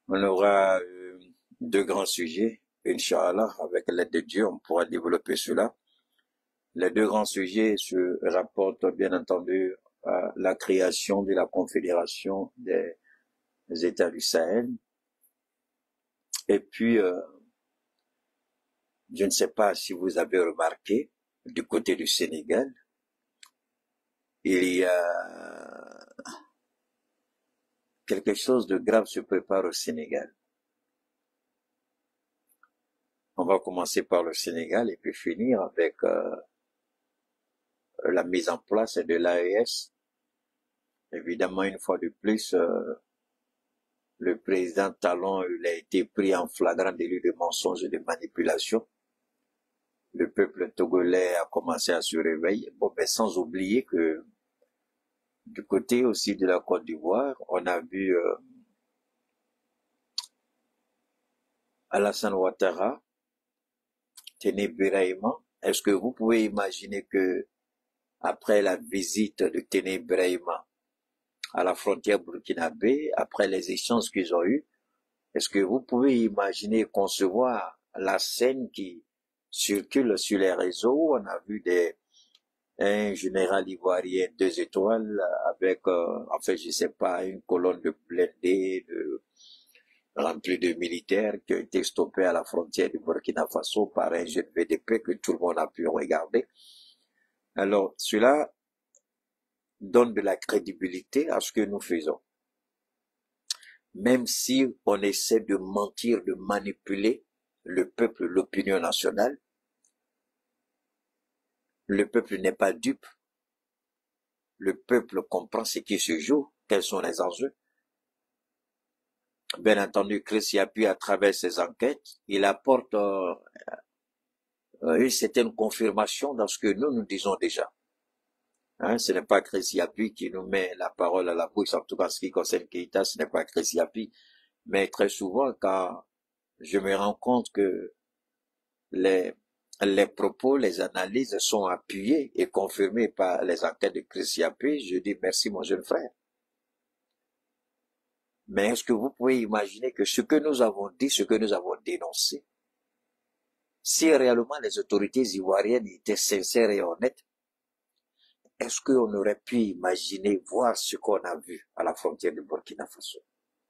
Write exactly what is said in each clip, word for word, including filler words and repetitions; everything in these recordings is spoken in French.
On aura euh, deux grands sujets, Inch'Allah, avec l'aide de Dieu, on pourra développer cela. Les deux grands sujets se rapportent bien entendu à la création de la Confédération des États du Sahel. Et puis, euh, je ne sais pas si vous avez remarqué, du côté du Sénégal, il y a quelque chose de grave se prépare au Sénégal. On va commencer par le Sénégal et puis finir avec euh, la mise en place de l'A E S. Évidemment, une fois de plus, euh, le président Talon il a été pris en flagrant délit de mensonge et de manipulation. Le peuple togolais a commencé à se réveiller. Bon, mais sans oublier que du côté aussi de la Côte d'Ivoire, on a vu euh, Alassane Ouattara, Téné Birahima. Est-ce que vous pouvez imaginer que après la visite de Téné Birahima à la frontière burkinabé, après les échanges qu'ils ont eus, est-ce que vous pouvez imaginer, concevoir la scène qui circule sur les réseaux où on a vu des, un général ivoirien deux étoiles avec, euh, en fait, je sais pas, une colonne de blindés, de, remplie de militaires qui ont été stoppés à la frontière du Burkina Faso par un jeune V D P que tout le monde a pu regarder. Alors, cela donne de la crédibilité à ce que nous faisons. Même si on essaie de mentir, de manipuler le peuple, l'opinion nationale, le peuple n'est pas dupe. Le peuple comprend ce qui se joue, quels sont les enjeux. Bien entendu, Chris Yapi, à travers ses enquêtes, il apporte euh, une certaine confirmation dans ce que nous, nous disons déjà. Hein, ce n'est pas Chris Yapi qui nous met la parole à la bouche, en tout cas en ce qui concerne Keïta, ce n'est pas Chris Yapi. Mais très souvent, quand je me rends compte que les, les propos, les analyses sont appuyées et confirmées par les enquêtes de Chris Yapi, je dis merci mon jeune frère. Mais est-ce que vous pouvez imaginer que ce que nous avons dit, ce que nous avons dénoncé, si réellement les autorités ivoiriennes étaient sincères et honnêtes, est-ce qu'on aurait pu imaginer voir ce qu'on a vu à la frontière du Burkina Faso?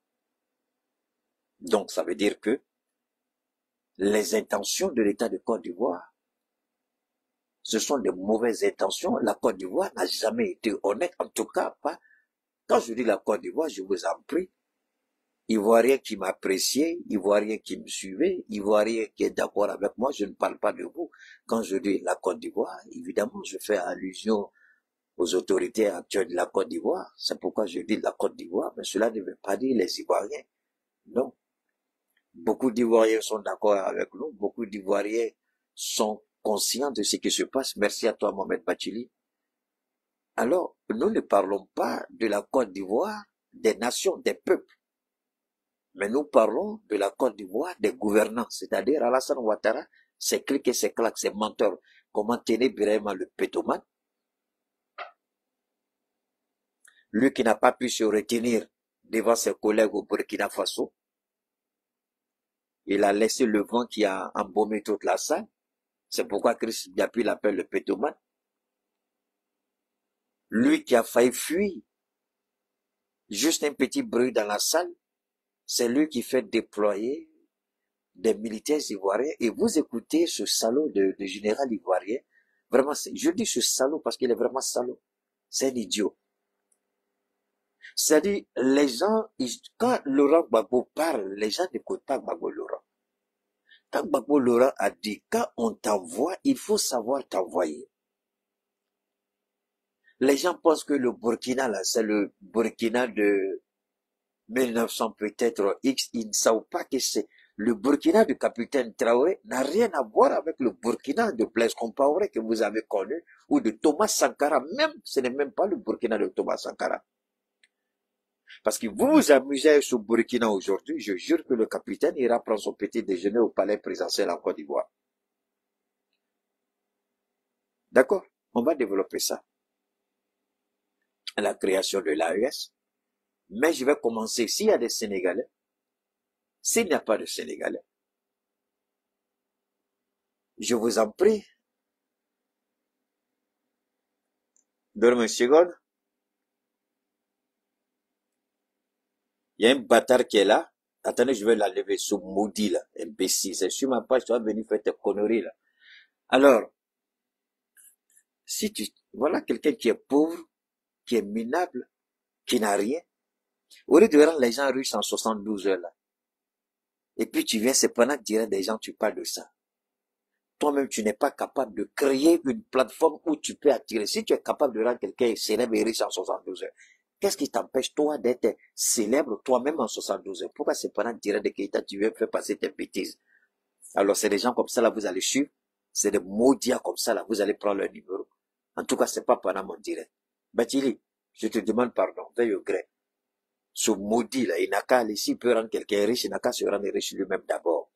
Donc ça veut dire que les intentions de l'État de Côte d'Ivoire, ce sont de mauvaises intentions. La Côte d'Ivoire n'a jamais été honnête, en tout cas pas. Quand je dis la Côte d'Ivoire, je vous en prie, Ivoirien qui m'appréciait, Ivoirien qui me suivait, Ivoirien qui est d'accord avec moi, je ne parle pas de vous. Quand je dis la Côte d'Ivoire, évidemment, je fais allusion aux autorités actuelles de la Côte d'Ivoire. C'est pourquoi je dis la Côte d'Ivoire, mais cela ne veut pas dire les Ivoiriens. Non. Beaucoup d'Ivoiriens sont d'accord avec nous, beaucoup d'Ivoiriens sont conscients de ce qui se passe. Merci à toi, Mohamed Bachili. Alors, nous ne parlons pas de la Côte d'Ivoire, des nations, des peuples. Mais nous parlons de la Côte d'Ivoire des gouvernants, c'est-à-dire Alassane Ouattara, c'est clic et c'est clac, c'est menteur. Comment Téné Birahima le pétomane, lui qui n'a pas pu se retenir devant ses collègues au Burkina Faso, il a laissé le vent qui a embaumé toute la salle. C'est pourquoi Chris Yapi l'appelle le pétomane. Lui qui a failli fuir, juste un petit bruit dans la salle, c'est lui qui fait déployer des militaires ivoiriens. Et vous écoutez ce salaud de, de général ivoirien. Vraiment, je dis ce salaud parce qu'il est vraiment salaud. C'est un idiot. C'est-à-dire, les gens, quand Laurent Gbagbo parle, les gens n'écoutent pas Gbagbo Laurent. Quand Gbagbo Laurent a dit, quand on t'envoie, il faut savoir t'envoyer. Les gens pensent que le Burkina, là, c'est le Burkina de mille neuf cents peut-être X. Ils ne savent pas que c'est le Burkina du capitaine Traoré n'a rien à voir avec le Burkina de Blaise Compaoré que vous avez connu ou de Thomas Sankara. Même, ce n'est même pas le Burkina de Thomas Sankara. Parce que vous vous amusez sur Burkina aujourd'hui, je jure que le capitaine ira prendre son petit déjeuner au palais présidentiel en Côte d'Ivoire. D'accord? On va développer ça. La création de l'A E S. Mais je vais commencer, s'il y a des Sénégalais S'il n'y a pas de Sénégalais, je vous en prie, donne-moi une seconde. Il y a un bâtard qui est là. Attendez, je vais l'enlever, ce maudit là, imbécile. C'est sur ma page, tu vas venir faire tes conneries là. Alors, si tu, voilà quelqu'un qui est pauvre, qui est minable, qui n'a rien, au lieu de rendre les gens riches en soixante-douze heures là, et puis tu viens, c'est pendant que tu dirais des gens, tu parles de ça. Toi-même, tu n'es pas capable de créer une plateforme où tu peux attirer. Si tu es capable de rendre quelqu'un célèbre et riche en soixante-douze heures, qu'est-ce qui t'empêche, toi, d'être célèbre toi-même en soixante-douze heures? Pourquoi c'est pendant que tu dirais de Keïta, tu viens faire passer tes bêtises? Alors, c'est des gens comme ça, là, vous allez suivre. C'est des maudits comme ça, là, vous allez prendre leur numéro. En tout cas, c'est pas pendant mon direct. Batili, je te demande pardon, veuille au gré. Ce maudit, là, il n'a qu'à aller, s'il peut rendre quelqu'un riche, il n'a qu'à se rendre riche lui-même d'abord.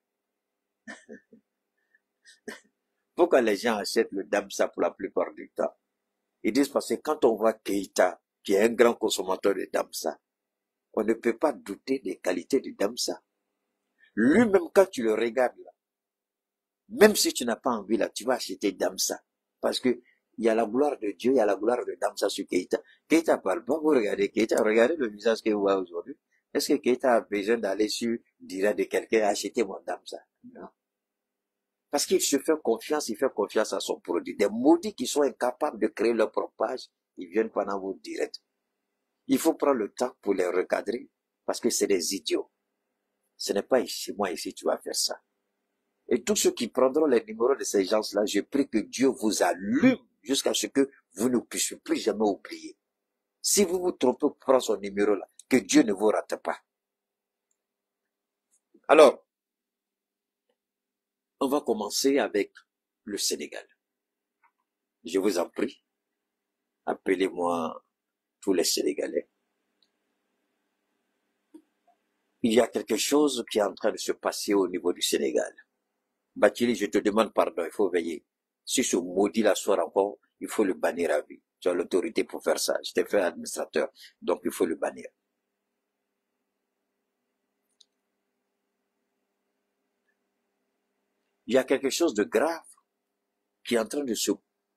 Pourquoi les gens achètent le Damsa pour la plupart du temps? Ils disent parce que quand on voit Keïta, qui est un grand consommateur de Damsa, on ne peut pas douter des qualités du Damsa. Lui-même, quand tu le regardes, là, même si tu n'as pas envie, là, tu vas acheter Damsa. Parce que il y a la gloire de Dieu, il y a la gloire de Damsa sur Keïta. Keïta parle pas, vous regardez Keïta, regardez le visage que vous voyez aujourd'hui. Est-ce que Keïta a besoin d'aller sur, dire de quelqu'un, acheter mon Damsa? Non. Parce qu'il se fait confiance, il fait confiance à son produit. Des maudits qui sont incapables de créer leur propre page, ils viennent pendant vos directs. Il faut prendre le temps pour les recadrer, parce que c'est des idiots. Ce n'est pas ici, moi ici, tu vas faire ça. Et tous ceux qui prendront les numéros de ces gens-là, je prie que Dieu vous allume jusqu'à ce que vous ne puissiez plus jamais oublier. Si vous vous trompez pour prendre son numéro là, que Dieu ne vous rate pas. Alors, on va commencer avec le Sénégal. Je vous en prie, appelez-moi tous les Sénégalais. Il y a quelque chose qui est en train de se passer au niveau du Sénégal. Bathily, je te demande pardon, il faut veiller. Si ce maudit-là sort encore, il faut le bannir à vie. Tu as l'autorité pour faire ça. Je t'ai fait administrateur, donc il faut le bannir. Il y a quelque chose de grave qui est en train de se...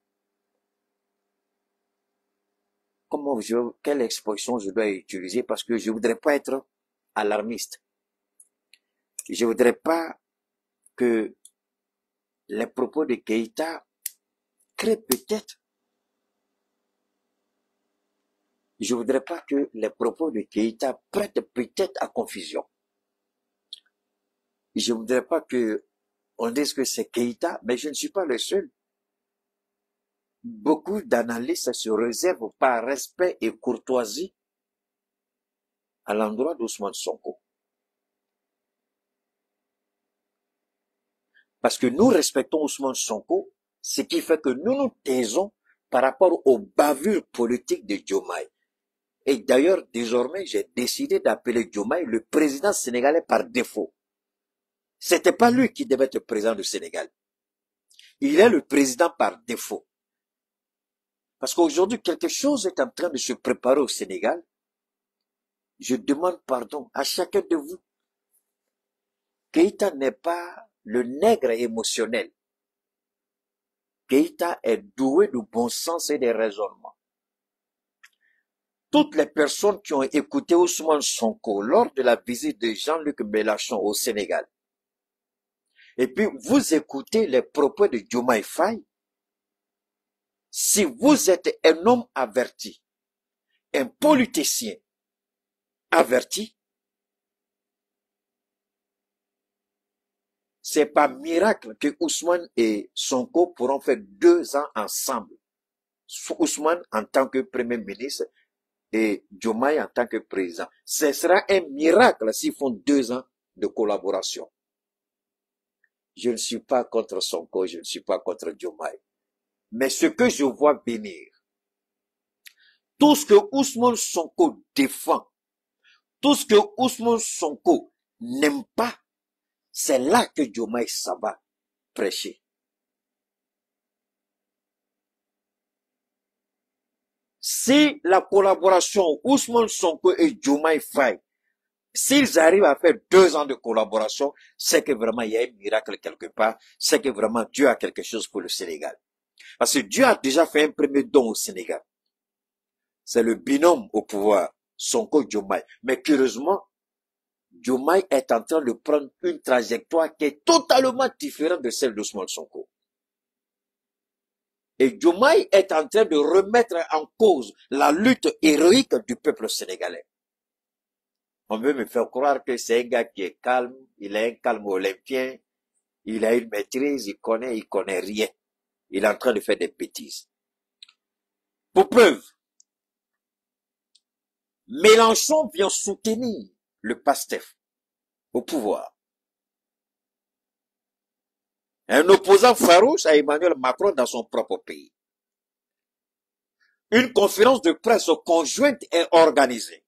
Comment je... Quelle expression je dois utiliser? Parce que je voudrais pas être alarmiste. Je voudrais pas que les propos de Keïta créent peut-être. Je voudrais pas que les propos de Keïta prêtent peut-être à confusion. Je voudrais pas que on dise que c'est Keïta, mais je ne suis pas le seul. Beaucoup d'analystes se réservent par respect et courtoisie à l'endroit d'Ousmane Sonko. Parce que nous respectons Ousmane Sonko, ce qui fait que nous nous taisons par rapport aux bavures politiques de Diomaye. Et d'ailleurs, désormais, j'ai décidé d'appeler Diomaye le président sénégalais par défaut. C'était pas lui qui devait être président du Sénégal. Il est le président par défaut. Parce qu'aujourd'hui, quelque chose est en train de se préparer au Sénégal. Je demande pardon à chacun de vous. Keïta n'est pas le nègre émotionnel. Keïta est doué de bon sens et de raisonnement. Toutes les personnes qui ont écouté Ousmane Sonko lors de la visite de Jean-Luc Mélenchon au Sénégal, et puis vous écoutez les propos de Diomaye Faye, si vous êtes un homme averti, un politicien averti, c'est pas miracle que Ousmane et Sonko pourront faire deux ans ensemble. Ousmane en tant que premier ministre et Diomaye en tant que président. Ce sera un miracle s'ils font deux ans de collaboration. Je ne suis pas contre Sonko, je ne suis pas contre Diomaye. Mais ce que je vois venir, tout ce que Ousmane Sonko défend, tout ce que Ousmane Sonko n'aime pas, c'est là que Diomaye ça va prêcher. Si la collaboration Ousmane Sonko et Diomaye Faye S'ils arrivent à faire deux ans de collaboration, c'est que vraiment il y a un miracle quelque part, c'est que vraiment Dieu a quelque chose pour le Sénégal. Parce que Dieu a déjà fait un premier don au Sénégal. C'est le binôme au pouvoir, Sonko Diomaye. Mais curieusement, Diomaye est en train de prendre une trajectoire qui est totalement différente de celle d'Ousmane Sonko. Et Diomaye est en train de remettre en cause la lutte héroïque du peuple sénégalais. On veut me faire croire que c'est un gars qui est calme, il a un calme olympien, il a une maîtrise, il connaît, il connaît rien. Il est en train de faire des bêtises. Pour preuve, Mélenchon vient soutenir le PASTEF au pouvoir. Un opposant farouche à Emmanuel Macron dans son propre pays. Une conférence de presse conjointe est organisée,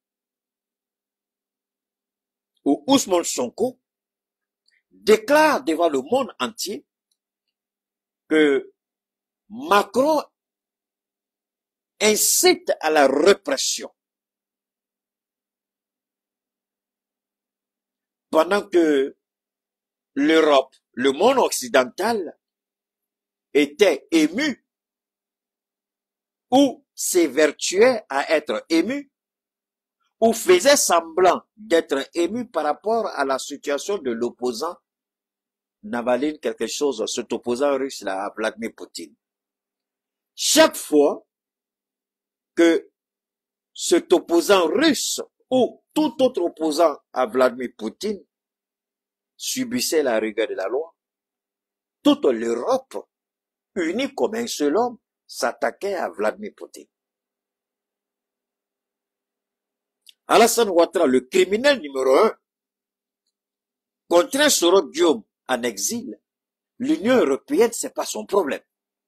où Ousmane Sonko déclare devant le monde entier que Macron incite à la répression. Pendant que l'Europe, le monde occidental, était ému ou s'évertuait à être ému ou faisait semblant d'être ému par rapport à la situation de l'opposant Navalny, quelque chose, cet opposant russe là, à Vladimir Poutine. Chaque fois que cet opposant russe ou tout autre opposant à Vladimir Poutine subissait la rigueur de la loi, toute l'Europe, unie comme un seul homme, s'attaquait à Vladimir Poutine. Alassane Ouattara, le criminel numéro un, contraint Soro Diom en exil, l'Union européenne, c'est pas son problème.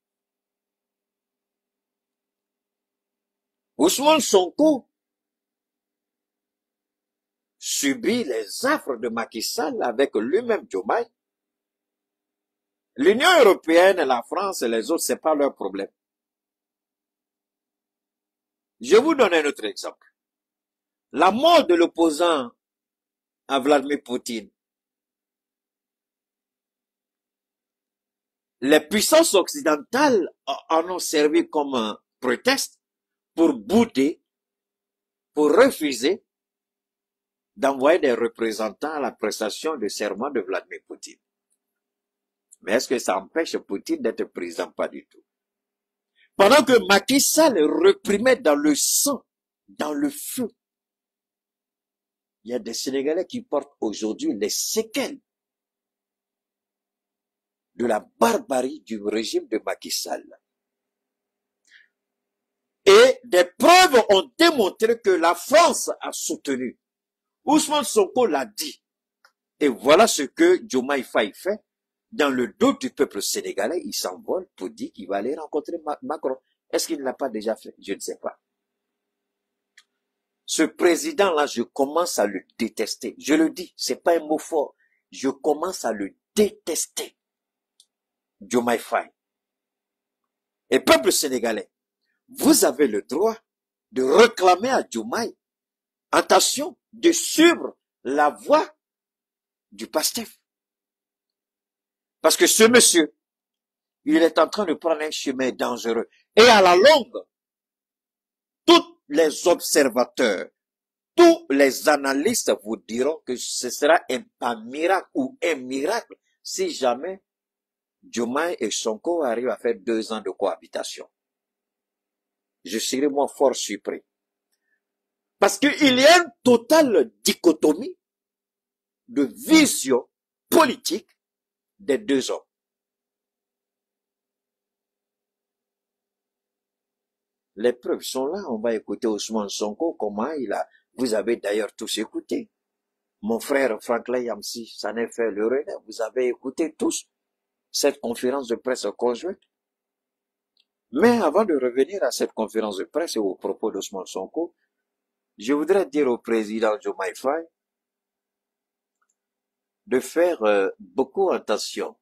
Ousmane Sonko subit les affres de Macky Sall avec lui-même Diomaye. L'Union européenne, la France et les autres, c'est pas leur problème. Je vous donne un autre exemple. La mort de l'opposant à Vladimir Poutine. Les puissances occidentales en ont servi comme un prétexte pour bouder, pour refuser d'envoyer des représentants à la prestation de serment de Vladimir Poutine. Mais est-ce que ça empêche Poutine d'être président? Pas du tout. Pendant que Macky Sall reprimait dans le sang, dans le feu, il y a des Sénégalais qui portent aujourd'hui les séquelles de la barbarie du régime de Macky Sall. Et des preuves ont démontré que la France a soutenu. Ousmane Sonko l'a dit. Et voilà ce que Diomaye Faye fait. Dans le dos du peuple sénégalais, il s'envole pour dire qu'il va aller rencontrer Macron. Est-ce qu'il ne l'a pas déjà fait? Je ne sais pas. Ce président-là, je commence à le détester. Je le dis, c'est pas un mot fort. Je commence à le détester. Diomaye Faye. Et peuple sénégalais, vous avez le droit de réclamer à Diomaye, attention, de suivre la voie du PASTEF. Parce que ce monsieur, il est en train de prendre un chemin dangereux. Et à la longue, tous les observateurs, tous les analystes vous diront que ce sera un, un miracle ou un miracle si jamais Diomaye et Sonko arrivent à faire deux ans de cohabitation. Je serai moi fort surpris. Parce qu'il y a une totale dichotomie de vision politique des deux hommes. Les preuves sont là. On va écouter Ousmane Sonko, comment il a... Vous avez d'ailleurs tous écouté. Mon frère Franklin Yamsi, ça n'est fait le relais. Vous avez écouté tous cette conférence de presse conjointe. Mais avant de revenir à cette conférence de presse et aux propos d'Ousmane Sonko, je voudrais dire au président Diomaye Faye de faire euh, beaucoup attention.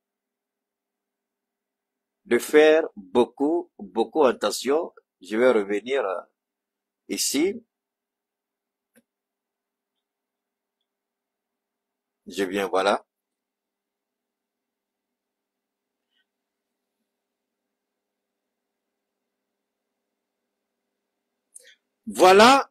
De faire beaucoup, beaucoup attention. Je vais revenir euh, ici. Je viens, voilà. Voilà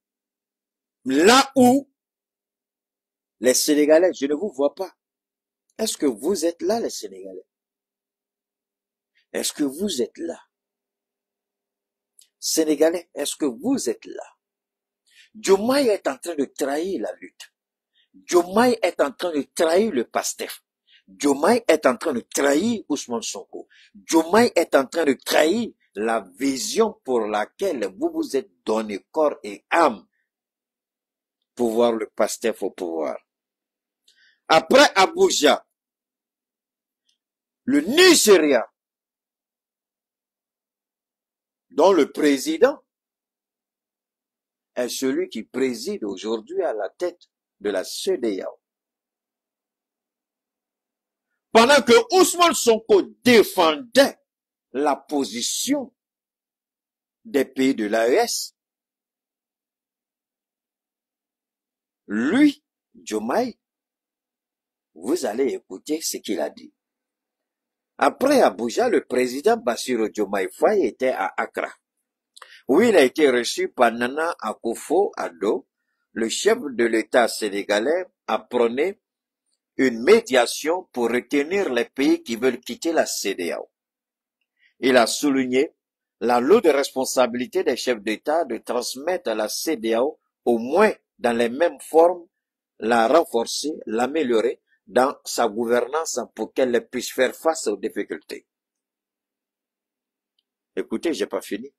là où les Sénégalais, je ne vous vois pas. Est-ce que vous êtes là, les Sénégalais? Est-ce que vous êtes là? Sénégalais, est-ce que vous êtes là? Diomaye est en train de trahir la lutte. Diomaye est en train de trahir le PASTEF. Diomaye est en train de trahir Ousmane Sonko. Diomaye est en train de trahir la vision pour laquelle vous vous êtes donné corps et âme pour voir le PASTEF au pouvoir. Après Abuja, le Nigeria, dont le président est celui qui préside aujourd'hui à la tête de la C E D E A O. Pendant que Ousmane Sonko défendait la position des pays de l'A E S, lui, Diomaye, vous allez écouter ce qu'il a dit. Après Abuja, le président Bassirou Diomaye Faye était à Accra, où il a été reçu par Nana Akufo-Addo. Le chef de l'État sénégalais a prôné une médiation pour retenir les pays qui veulent quitter la C E D E A O. Il a souligné la lourde responsabilité des chefs d'État de transmettre à la C E D E A O, au moins dans les mêmes formes, la renforcer, l'améliorer dans sa gouvernance pour qu'elle puisse faire face aux difficultés. Écoutez, j'ai pas fini.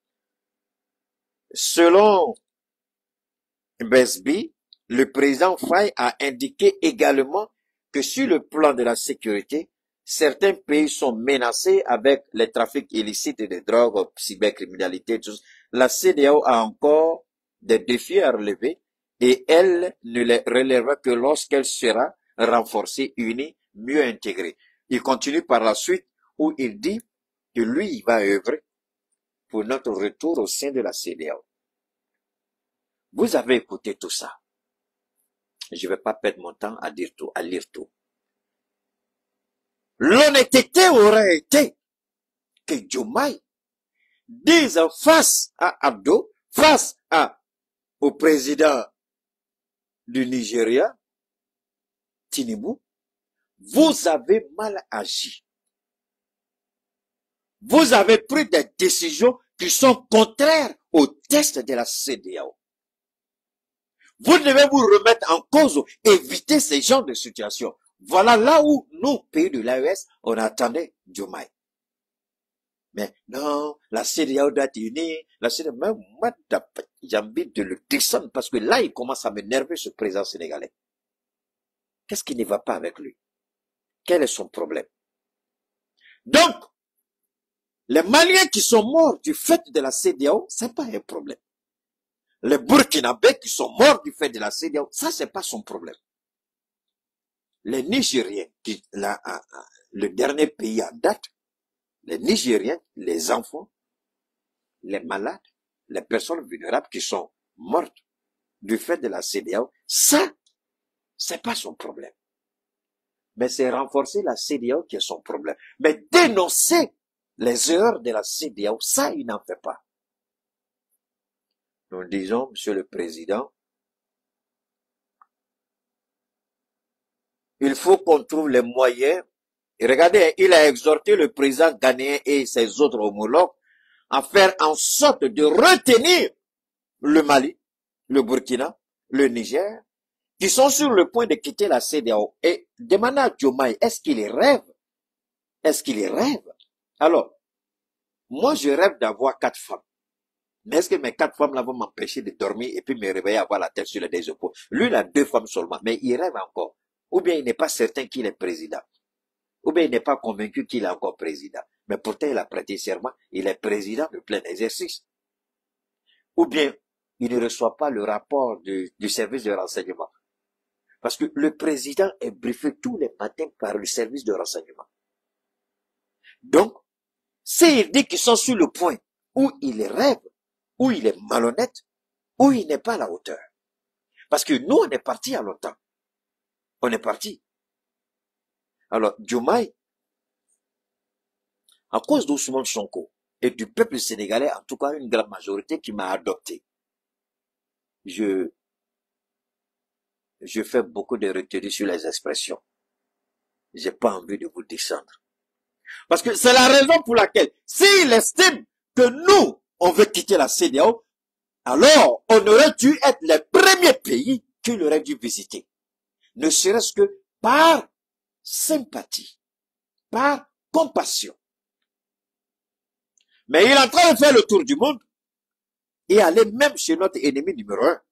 Selon Besby, le président Faye a indiqué également que sur le plan de la sécurité, certains pays sont menacés avec les trafics illicites de drogue, cybercriminalité, tout ça. La C E D E A O a encore des défis à relever et elle ne les relèvera que lorsqu'elle sera renforcée, unie, mieux intégrée. Il continue par la suite où il dit que lui, il va œuvrer pour notre retour au sein de la C E D E A O. Vous avez écouté tout ça. Je ne vais pas perdre mon temps à dire tout, à lire tout. L'honnêteté aurait été que Diomaye dise face à Abdo, face à, au président du Nigeria, Tinubu, vous avez mal agi. Vous avez pris des décisions qui sont contraires aux tests de la C E D E A O. Vous devez vous remettre en cause, éviter ce genre de situation. Voilà là où nous, pays de l'A E S, on attendait Diomaye. Mais non, la C E D E A O doit être unie. La C E D E A O, moi, j'ai envie de le descendre parce que là, il commence à m'énerver ce président sénégalais. Qu'est-ce qui ne va pas avec lui? Quel est son problème? Donc, les Maliens qui sont morts du fait de la C E D E A O, c'est pas un problème. Les Burkinabés qui sont morts du fait de la C E D E A O, ça c'est pas son problème. Les Nigériens, qui, la, le dernier pays en date, les Nigériens, les enfants, les malades, les personnes vulnérables qui sont mortes du fait de la C E D E A O, ça, c'est pas son problème. Mais c'est renforcer la C E D E A O qui est son problème. Mais dénoncer les erreurs de la C E D E A O, ça, il n'en fait pas. Nous disons, Monsieur le Président, il faut qu'on trouve les moyens. Et regardez, il a exhorté le président ghanéen et ses autres homologues à faire en sorte de retenir le Mali, le Burkina, le Niger, qui sont sur le point de quitter la C E D E A O. Et demander à Diomaye, est-ce qu'il rêve? Est-ce qu'il rêve? Alors, moi je rêve d'avoir quatre femmes. Mais est-ce que mes quatre femmes là vont m'empêcher de dormir et puis me réveiller avoir la tête sur les deux épaules? Lui, il a deux femmes seulement, mais il rêve encore. Ou bien il n'est pas certain qu'il est président. Ou bien il n'est pas convaincu qu'il est encore président. Mais pourtant, il a prêté serment, il est président de plein exercice. Ou bien, il ne reçoit pas le rapport du, du service de renseignement. Parce que le président est briefé tous les matins par le service de renseignement. Donc, s'il dit qu'ils sont sur le point où il rêve, où il est malhonnête, où il n'est pas à la hauteur. Parce que nous, on est partis à longtemps. On est parti. Alors, Diomaye, à cause d'Ousmane Sonko et du peuple sénégalais, en tout cas une grande majorité qui m'a adopté, je, je fais beaucoup de retenues sur les expressions. J'ai pas envie de vous descendre. Parce que c'est la raison pour laquelle, s'il estime que nous, on veut quitter la C E D A O, alors on aurait dû être les premiers pays qu'il aurait dû visiter. Ne serait-ce que par sympathie, par compassion. Mais il est en train de faire le tour du monde et aller même chez notre ennemi numéro un.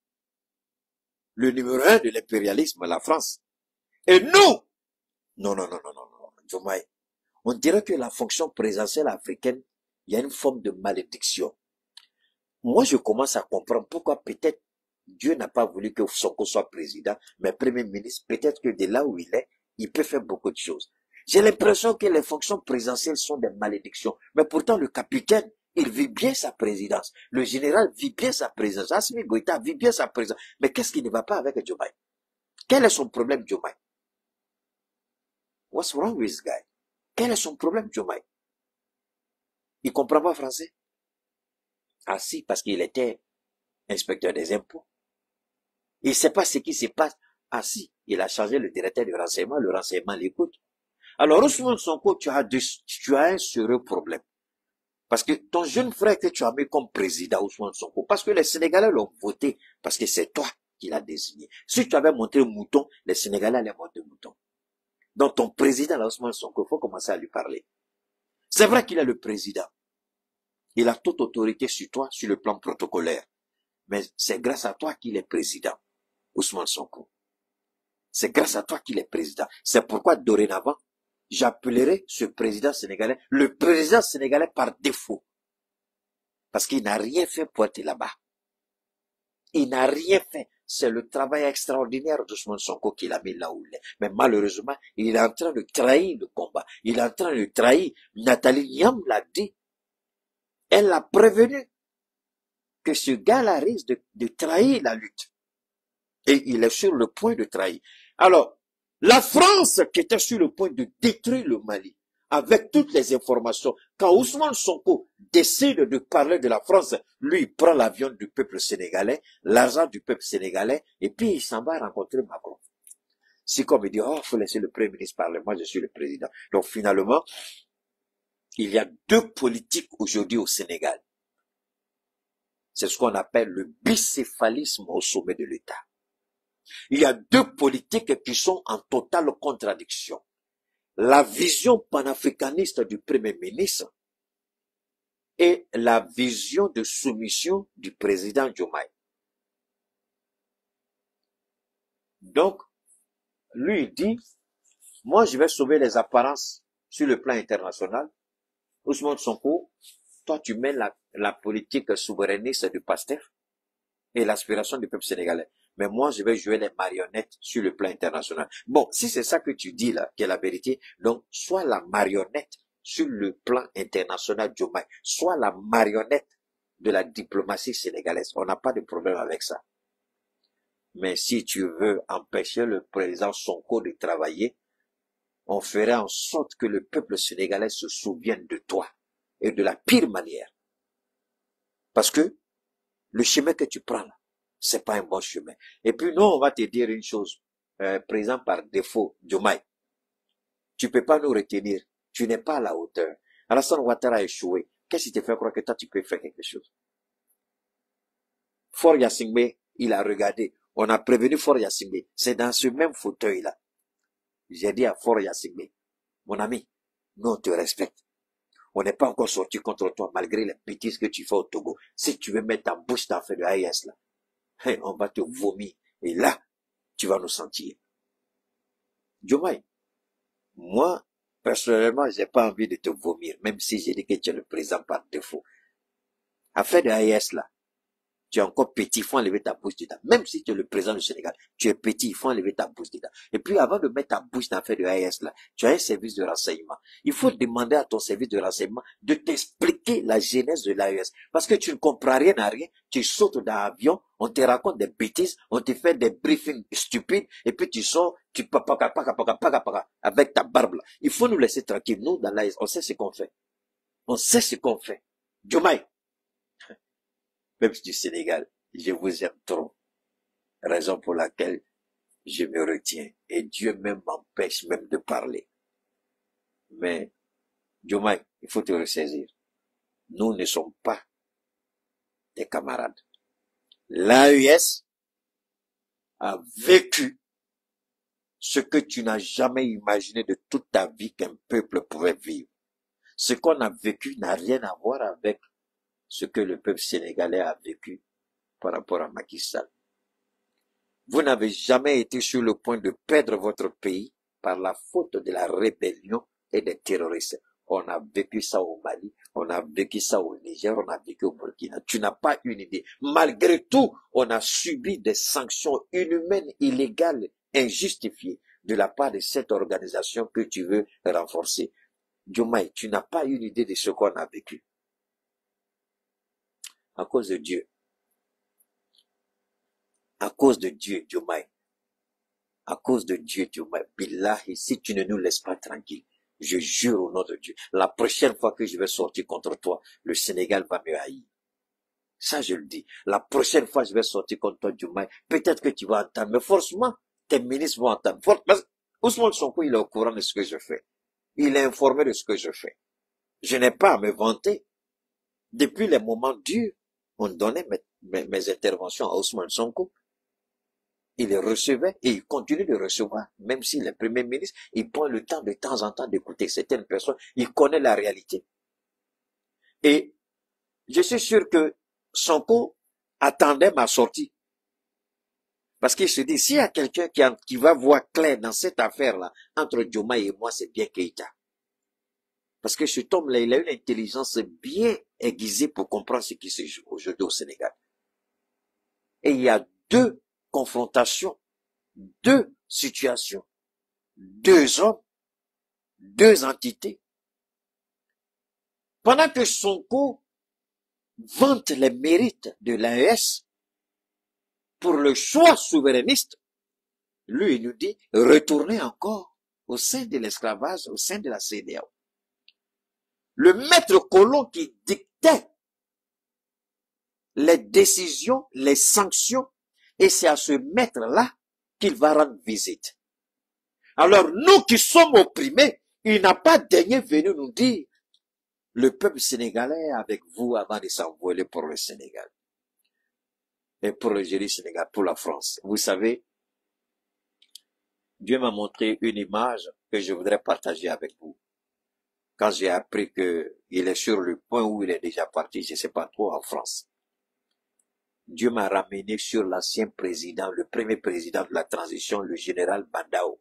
Le numéro un de l'impérialisme, la France. Et nous, non, non, non, non, non, non, Diomaye, on dirait que la fonction présidentielle africaine, il y a une forme de malédiction. Moi, je commence à comprendre pourquoi peut-être Dieu n'a pas voulu que Sonko soit président, mais premier ministre, peut-être que de là où il est, il peut faire beaucoup de choses. J'ai l'impression que les fonctions présidentielles sont des malédictions. Mais pourtant, le capitaine, il vit bien sa présidence. Le général vit bien sa présidence. Assimi Goïta vit bien sa présidence. Mais qu'est-ce qui ne va pas avec Diomaye? Quel est son problème, Diomaye? What's wrong with this guy? Quel est son problème, Diomaye? Il comprend pas français? Ah si, parce qu'il était inspecteur des impôts. Il ne sait pas ce qui se passe. Ah si, il a changé le directeur du renseignement, le renseignement l'écoute. Alors, Ousmane Sonko, tu as, de, tu as un sérieux problème. Parce que ton jeune frère que tu as mis comme président, Ousmane Sonko, parce que les Sénégalais l'ont voté, parce que c'est toi qui l'as désigné. Si tu avais montré mouton, les Sénégalais allaient montrer mouton. Donc ton président, là, Ousmane Sonko, il faut commencer à lui parler. C'est vrai qu'il est le président. Il a toute autorité sur toi, sur le plan protocolaire. Mais c'est grâce à toi qu'il est président, Ousmane Sonko. C'est grâce à toi qu'il est président. C'est pourquoi, dorénavant, j'appellerai ce président sénégalais le président sénégalais par défaut. Parce qu'il n'a rien fait pour être là-bas. Il n'a rien fait. C'est le travail extraordinaire d'Ousmane Sonko qu'il a mis là où il est. Mais malheureusement, il est en train de trahir le combat. Il est en train de trahir. Nathalie Niam l'a dit. Elle l'a prévenu que ce gars-là risque de, de trahir la lutte. Et il est sur le point de trahir. Alors, la France qui était sur le point de détruire le Mali, avec toutes les informations, quand Ousmane Sonko décide de parler de la France, lui, il prend l'avion du peuple sénégalais, l'argent du peuple sénégalais, et puis il s'en va rencontrer Macron. C'est comme il dit, oh, il faut laisser le Premier ministre parler, moi je suis le président. Donc finalement, il y a deux politiques aujourd'hui au Sénégal. C'est ce qu'on appelle le bicéphalisme au sommet de l'État. Il y a deux politiques qui sont en totale contradiction. La vision panafricaniste du Premier ministre et la vision de soumission du président Diomaye. Donc, lui il dit, moi je vais sauver les apparences sur le plan international. Ousmane Sonko, toi tu mets la, la politique souverainiste du PASTEF et l'aspiration du peuple sénégalais. Mais moi, je vais jouer les marionnettes sur le plan international. Bon, si c'est ça que tu dis là, qui est la vérité, donc, soit la marionnette sur le plan international Diomaye, soit la marionnette de la diplomatie sénégalaise. On n'a pas de problème avec ça. Mais si tu veux empêcher le président Sonko de travailler, on ferait en sorte que le peuple sénégalais se souvienne de toi et de la pire manière. Parce que le chemin que tu prends là, c'est pas un bon chemin. Et puis nous, on va te dire une chose, euh, présent par défaut, Diomaye. Tu peux pas nous retenir. Tu n'es pas à la hauteur. Alassane Ouattara a échoué. Qu'est-ce qui te fait croire que toi, tu peux faire quelque chose? Faure Gnassingbé, il a regardé. On a prévenu Faure Gnassingbé. C'est dans ce même fauteuil-là. J'ai dit à Faure Gnassingbé, mon ami, nous, on te respecte. On n'est pas encore sorti contre toi, malgré les bêtises que tu fais au Togo. Si tu veux mettre ta bouche dans le feu de A I S, là, hey, on va te vomir. Et là, tu vas nous sentir. Diomaye, moi, personnellement, j'ai pas envie de te vomir, même si j'ai dit que tu es le président par défaut. Affaire de A I S, là, tu es encore petit, il faut enlever ta bouche dedans. Même si tu es le président du Sénégal, tu es petit, il faut enlever ta bouche dedans. Et puis, avant de mettre ta bouche dans l'affaire de A I S, là, tu as un service de renseignement. Il faut demander à ton service de renseignement de t'expliquer la genèse de l'A I S. Parce que tu ne comprends rien à rien, tu sautes dans l'avion, On te raconte des bêtises, on te fait des briefings stupides, et puis tu sors, tu papa, papa, papa, papa, papa, avec ta barbe là. Il faut nous laisser tranquilles. Nous, dans l'A E S, on sait ce qu'on fait. On sait ce qu'on fait. Diomaye, même du Sénégal, je vous aime trop. Raison pour laquelle je me retiens. Et Dieu même m'empêche même de parler. Mais, Diomaye, il faut te ressaisir. Nous ne sommes pas des camarades. L'A E S a vécu ce que tu n'as jamais imaginé de toute ta vie qu'un peuple pouvait vivre. Ce qu'on a vécu n'a rien à voir avec ce que le peuple sénégalais a vécu par rapport à Macky Sall. Vous n'avez jamais été sur le point de perdre votre pays par la faute de la rébellion et des terroristes. On a vécu ça au Mali, on a vécu ça au Niger, on a vécu au Burkina. Tu n'as pas une idée. Malgré tout, on a subi des sanctions inhumaines, illégales, injustifiées de la part de cette organisation que tu veux renforcer. Diomaye, tu n'as pas une idée de ce qu'on a vécu. À cause de Dieu. À cause de Dieu, Diomaye. À cause de Dieu, Diomaye. Billahi, si tu ne nous laisses pas tranquilles, je jure au nom de Dieu, la prochaine fois que je vais sortir contre toi, le Sénégal va me haïr. Ça, je le dis. La prochaine fois que je vais sortir contre toi, Diomaye, peut-être que tu vas entendre, mais forcément, tes ministres vont entendre. Parce Ousmane Sonko, il est au courant de ce que je fais. Il est informé de ce que je fais. Je n'ai pas à me vanter. Depuis les moments durs, on donnait mes, mes, mes interventions à Ousmane Sonko. Il les recevait et il continue de recevoir, même si le Premier ministre, il prend le temps de temps en temps d'écouter certaines personnes, il connaît la réalité. Et je suis sûr que Sonko attendait ma sortie. Parce qu'il se dit, s'il y a quelqu'un qui, qui va voir clair dans cette affaire-là, entre Diomaye et moi, c'est bien Keïta. Parce que cet homme-là, il a une intelligence bien aiguisée pour comprendre ce qui se joue aujourd'hui au Sénégal. Et il y a deux confrontations, deux situations, deux hommes, deux entités. Pendant que Sonko vante les mérites de l'A E S pour le choix souverainiste, lui, il nous dit, retournez encore au sein de l'esclavage, au sein de la C E D E A O. Le maître colon qui dictait les décisions, les sanctions, et c'est à ce maître-là qu'il va rendre visite. Alors, nous qui sommes opprimés, il n'a pas daigné venir nous dire, le peuple sénégalais est avec vous avant de s'envoler pour le Sénégal. Et pour le Géry Sénégal, pour la France. Vous savez, Dieu m'a montré une image que je voudrais partager avec vous. Quand j'ai appris qu'il est sur le point où il est déjà parti, je ne sais pas trop, en France. Dieu m'a ramené sur l'ancien président, le premier président de la transition, le général Bandao.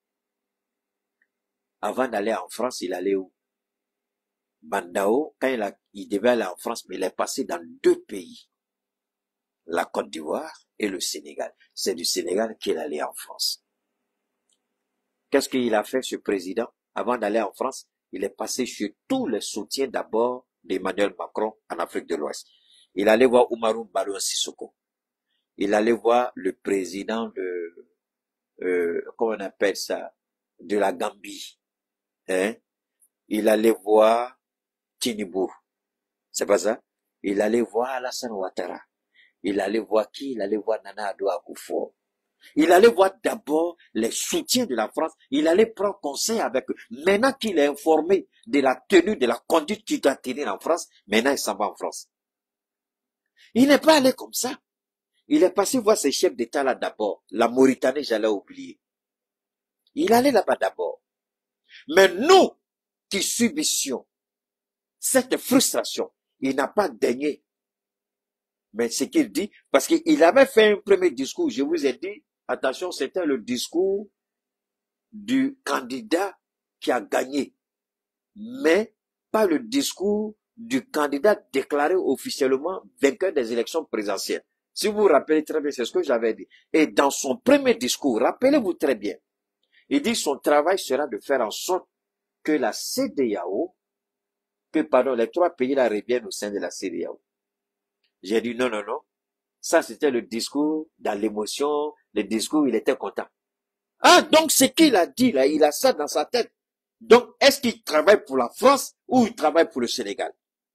Avant d'aller en France, il allait où? Bandao, quand il, a, il devait aller en France, mais il est passé dans deux pays. La Côte d'Ivoire et le Sénégal. C'est du Sénégal qu'il allait en France. Qu'est-ce qu'il a fait, ce président? Avant d'aller en France, il est passé sur tous les soutiens d'abord d'Emmanuel Macron en Afrique de l'Ouest. Il allait voir Oumarou Mbalou Sissoko. Il allait voir le président de, euh, comment on appelle ça, de la Gambie. Hein? Il allait voir Tinibou. C'est pas ça? Il allait voir Alassane Ouattara. Il allait voir qui? Il allait voir Nana Addo Akufo. Il allait voir d'abord les soutiens de la France. Il allait prendre conseil avec eux. Maintenant qu'il est informé de la tenue, de la conduite qu'il doit tenir en France, maintenant il s'en va en France. Il n'est pas allé comme ça. Il est passé voir ses chefs d'État là d'abord. La Mauritanie, j'allais oublier. Il allait là-bas d'abord. Mais nous qui subissions cette frustration, il n'a pas daigné. Mais ce qu'il dit, parce qu'il avait fait un premier discours, je vous ai dit, attention, c'était le discours du candidat qui a gagné, mais pas le discours du candidat déclaré officiellement vainqueur des élections présidentielles. Si vous vous rappelez très bien, c'est ce que j'avais dit. Et dans son premier discours, rappelez-vous très bien, il dit son travail sera de faire en sorte que la C E D E A O, que pardon, les trois pays là reviennent au sein de la C E D E A O. J'ai dit non, non, non. Ça, c'était le discours dans l'émotion, le discours, il était content. Ah, donc ce qu'il a dit là, il a ça dans sa tête. Donc, est-ce qu'il travaille pour la France ou il travaille pour le Sénégal?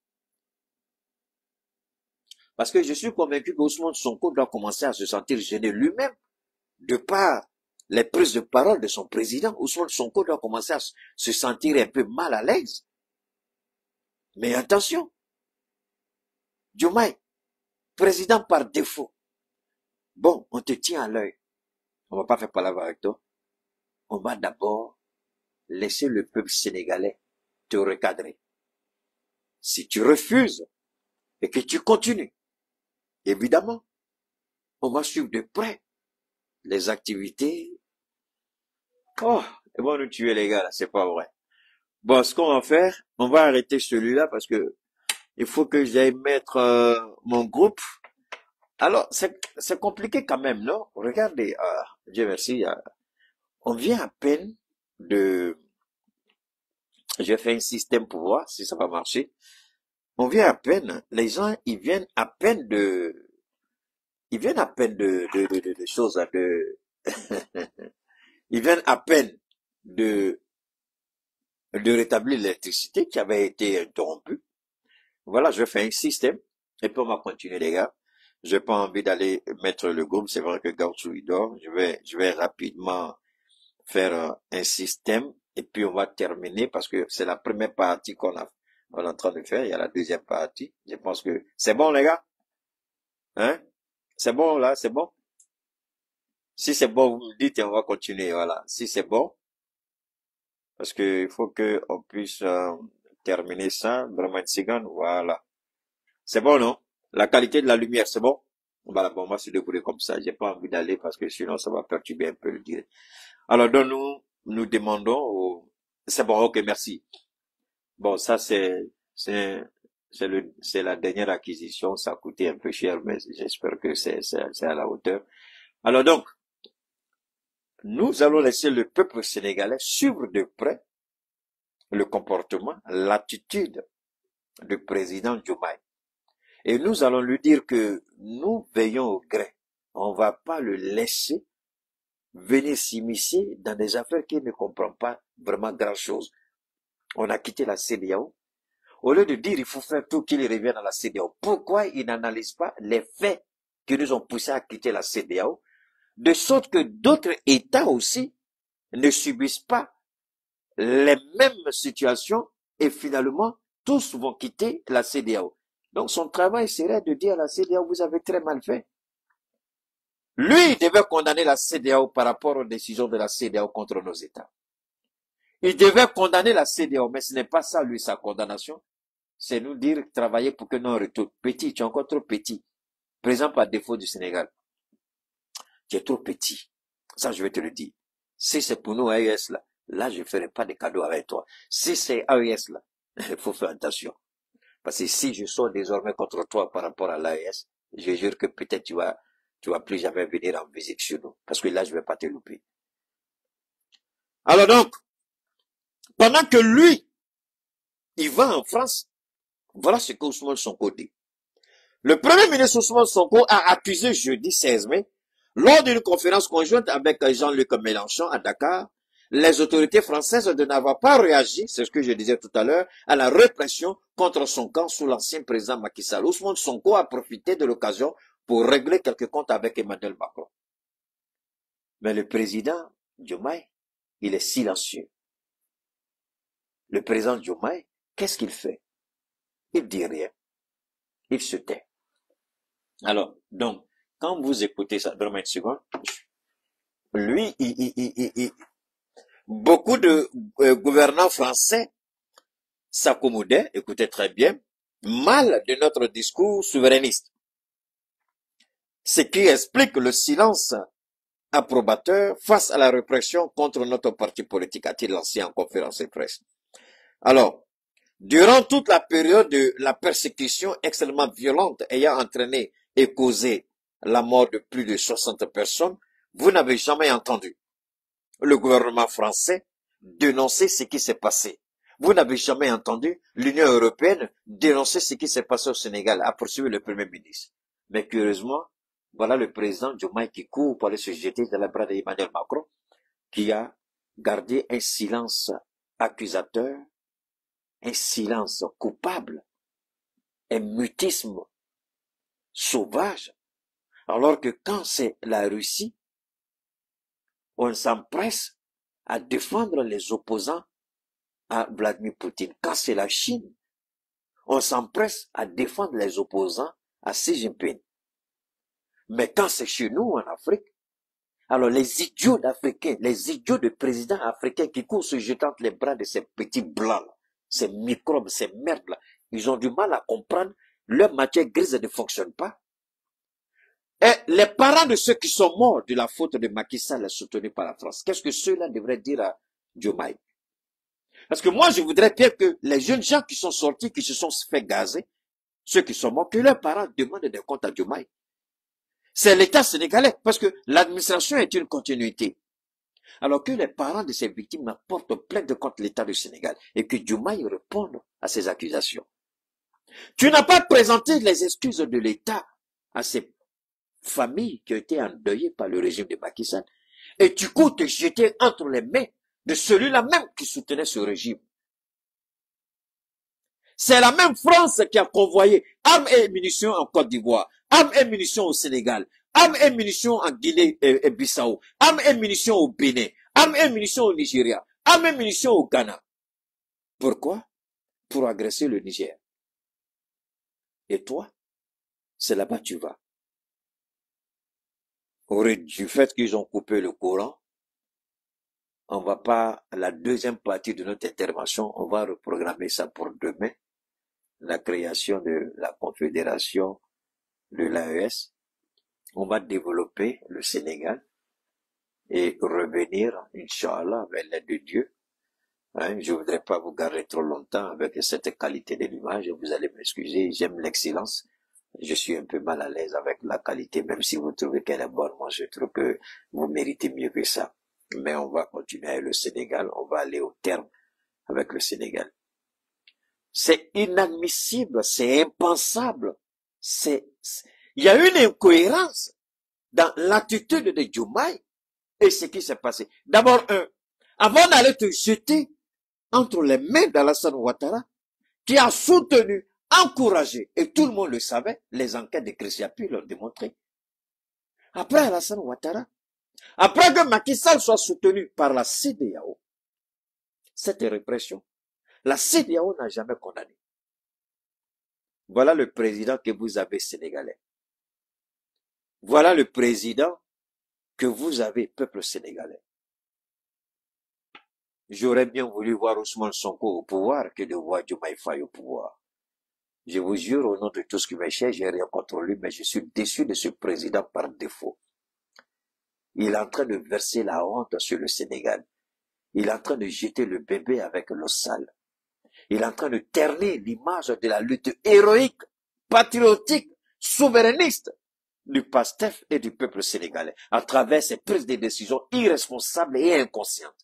Parce que je suis convaincu qu'Ousmane Sonko doit commencer à se sentir gêné lui-même de par les prises de parole de son président. Ousmane Sonko doit commencer à se sentir un peu mal à l'aise. Mais attention, Diomaye, président par défaut. Bon, on te tient à l'œil. On va pas faire palaver avec toi. On va d'abord laisser le peuple sénégalais te recadrer. Si tu refuses et que tu continues, évidemment, on va suivre de près les activités. Oh, ils vont nous tuer les gars là, c'est pas vrai. Bon, ce qu'on va faire, on va arrêter celui-là parce que il faut que j'aille mettre euh, mon groupe. Alors, c'est c'est compliqué quand même, non? Regardez, euh, Dieu merci, euh, on vient à peine de... J'ai fait un système pour voir si ça va marcher. On vient à peine, les gens, ils viennent à peine de... Ils viennent à peine de, de, de, de, de choses, de... ils viennent à peine de, de rétablir l'électricité qui avait été interrompue. Voilà, je fais un système, et puis on va continuer, les gars. J'ai pas envie d'aller mettre le groupe, c'est vrai que Gaucho il dort. Je vais, je vais rapidement faire euh, un système, et puis on va terminer, parce que c'est la première partie qu'on a, on est en train de faire, il y a la deuxième partie. Je pense que c'est bon, les gars? Hein? C'est bon, là, c'est bon? Si c'est bon, vous me dites et on va continuer, voilà. Si c'est bon, parce que il faut que on puisse euh, terminer ça, vraiment une seconde, voilà. C'est bon, non? La qualité de la lumière, c'est bon? Voilà, bon, on va se débrouiller comme ça. J'ai pas envie d'aller parce que sinon ça va perturber un peu le direct. Alors, donc nous, nous demandons au... C'est bon, ok, merci. Bon, ça c'est, c'est, c'est le, c'est la dernière acquisition. Ça a coûté un peu cher, mais j'espère que c'est, c'est, c'est à la hauteur. Alors donc, nous allons laisser le peuple sénégalais suivre de près le comportement, l'attitude du président Diomaye. Et nous allons lui dire que nous veillons au gré. On va pas le laisser venir s'immiscer dans des affaires qu'il ne comprend pas vraiment grand chose. On a quitté la C E D E A O. Au lieu de dire il faut faire tout qu'il revienne à la C E D E A O, pourquoi il n'analyse pas les faits qui nous ont poussés à quitter la C E D E A O, de sorte que d'autres États aussi ne subissent pas les mêmes situations et finalement tous vont quitter la C E D E A O. Donc son travail serait de dire à la C E D E A O, vous avez très mal fait. Lui, il devait condamner la C E D E A O par rapport aux décisions de la C E D E A O contre nos États. Il devait condamner la C E D E A O, mais ce n'est pas ça, lui, sa condamnation. C'est nous dire, travailler pour que nous retournions. Petit, tu es encore trop petit. Présent par défaut du Sénégal. Tu es trop petit. Ça, je vais te le dire. Si c'est pour nous, A E S, là, là, je ne ferai pas de cadeaux avec toi. Si c'est A E S, là, il faut faire attention. Parce que si je sors désormais contre toi par rapport à l'A E S, je jure que peut-être tu vas, tu vas plus jamais venir en visite chez nous. Parce que là, je vais pas te louper. Alors donc, pendant que lui, il va en France, voilà ce qu'Ousmane Sonko dit. Le premier ministre Ousmane Sonko a accusé jeudi seize mai, lors d'une conférence conjointe avec Jean-Luc Mélenchon à Dakar, les autorités françaises de n'avoir pas réagi, c'est ce que je disais tout à l'heure, à la répression contre son camp sous l'ancien président Macky Sall. Ousmane Sonko a profité de l'occasion pour régler quelques comptes avec Emmanuel Macron. Mais le président Diomaye, il est silencieux. Le président Diomaye, qu'est-ce qu'il fait? Il dit rien. Il se tait. Alors, donc, quand vous écoutez ça, donne-moi une seconde, lui, il, il, il, il, il beaucoup de euh, gouvernants français s'accommodaient, écoutez très bien, mal de notre discours souverainiste. Ce qui explique le silence approbateur face à la répression contre notre parti politique, a-t-il lancé en conférence de presse. Alors, durant toute la période de la persécution extrêmement violente ayant entraîné et causé la mort de plus de soixante personnes, vous n'avez jamais entendu le gouvernement français dénoncer ce qui s'est passé. Vous n'avez jamais entendu l'Union européenne dénoncer ce qui s'est passé au Sénégal, a poursuivi le Premier ministre. Mais curieusement, Voilà le président Diomaye qui court pour aller se jeter dans les bras d'Emmanuel Macron, qui a gardé un silence accusateur, un silence coupable, un mutisme sauvage, alors que quand c'est la Russie, on s'empresse à défendre les opposants à Vladimir Poutine. Quand c'est la Chine, on s'empresse à défendre les opposants à Xi Jinping. Mais quand c'est chez nous, en Afrique, alors les idiots d'Africains, les idiots de présidents africains qui courent se jetant entre les bras de ces petits blancs, ces microbes, ces merdes-là, ils ont du mal à comprendre, leur matière grise ne fonctionne pas. Et les parents de ceux qui sont morts de la faute de Macky Sall soutenus par la France, qu'est-ce que ceux-là devraient dire à Diomaye? Parce que moi, je voudrais bien que les jeunes gens qui sont sortis, qui se sont fait gazer, ceux qui sont morts, que leurs parents demandent des comptes à Diomaye. C'est l'État sénégalais, parce que l'administration est une continuité. Alors que les parents de ces victimes apportent plainte contre l'État du Sénégal et que Diomaye réponde à ces accusations. Tu n'as pas présenté les excuses de l'État à ces familles qui ont été endeuillées par le régime de Macky Sall et tu cours te jeter entre les mains de celui-là même qui soutenait ce régime. C'est la même France qui a convoyé armes et munitions en Côte d'Ivoire, armes et munitions au Sénégal, armes et munitions en Guinée et, et Bissau, armes et munitions au Bénin, armes et munitions au Nigeria, armes et munitions au Ghana. Pourquoi? Pour agresser le Niger. Et toi, c'est là-bas que tu vas. Du fait qu'ils ont coupé le courant, on va pas, la deuxième partie de notre intervention, on va reprogrammer ça pour demain, la création de la confédération de l'A E S. On va développer le Sénégal et revenir, Inch'Allah, avec l'aide de Dieu. Hein, je voudrais pas vous garder trop longtemps avec cette qualité de l'image. Vous allez m'excuser, j'aime l'excellence. Je suis un peu mal à l'aise avec la qualité, même si vous trouvez qu'elle est bonne. Moi, je trouve que vous méritez mieux que ça. Mais on va continuer avec le Sénégal. On va aller au terme avec le Sénégal. C'est inadmissible, c'est impensable. C'est, il y a une incohérence dans l'attitude de Diomaye et ce qui s'est passé. D'abord, un, avant d'aller te jeter entre les mains d'Alassane Ouattara, qui a soutenu, encouragé, et tout le monde le savait, les enquêtes de Christian Pi l'ont démontré. Après Alassane Ouattara, après que Macky Sall soit soutenu par la C E D E A O, cette répression, la C E D E A O n'a jamais condamné. Voilà le président que vous avez sénégalais. Voilà le président que vous avez, peuple sénégalais. J'aurais bien voulu voir Ousmane Sonko au pouvoir que de voir Diomaye Faye au pouvoir. Je vous jure, au nom de tout ce qui m'est cher, j'ai rien contre lui, mais je suis déçu de ce président par défaut. Il est en train de verser la honte sur le Sénégal. Il est en train de jeter le bébé avec l'eau sale. Il est en train de ternir l'image de la lutte héroïque, patriotique, souverainiste du PASTEF et du peuple sénégalais à travers ses prises de décisions irresponsables et inconscientes.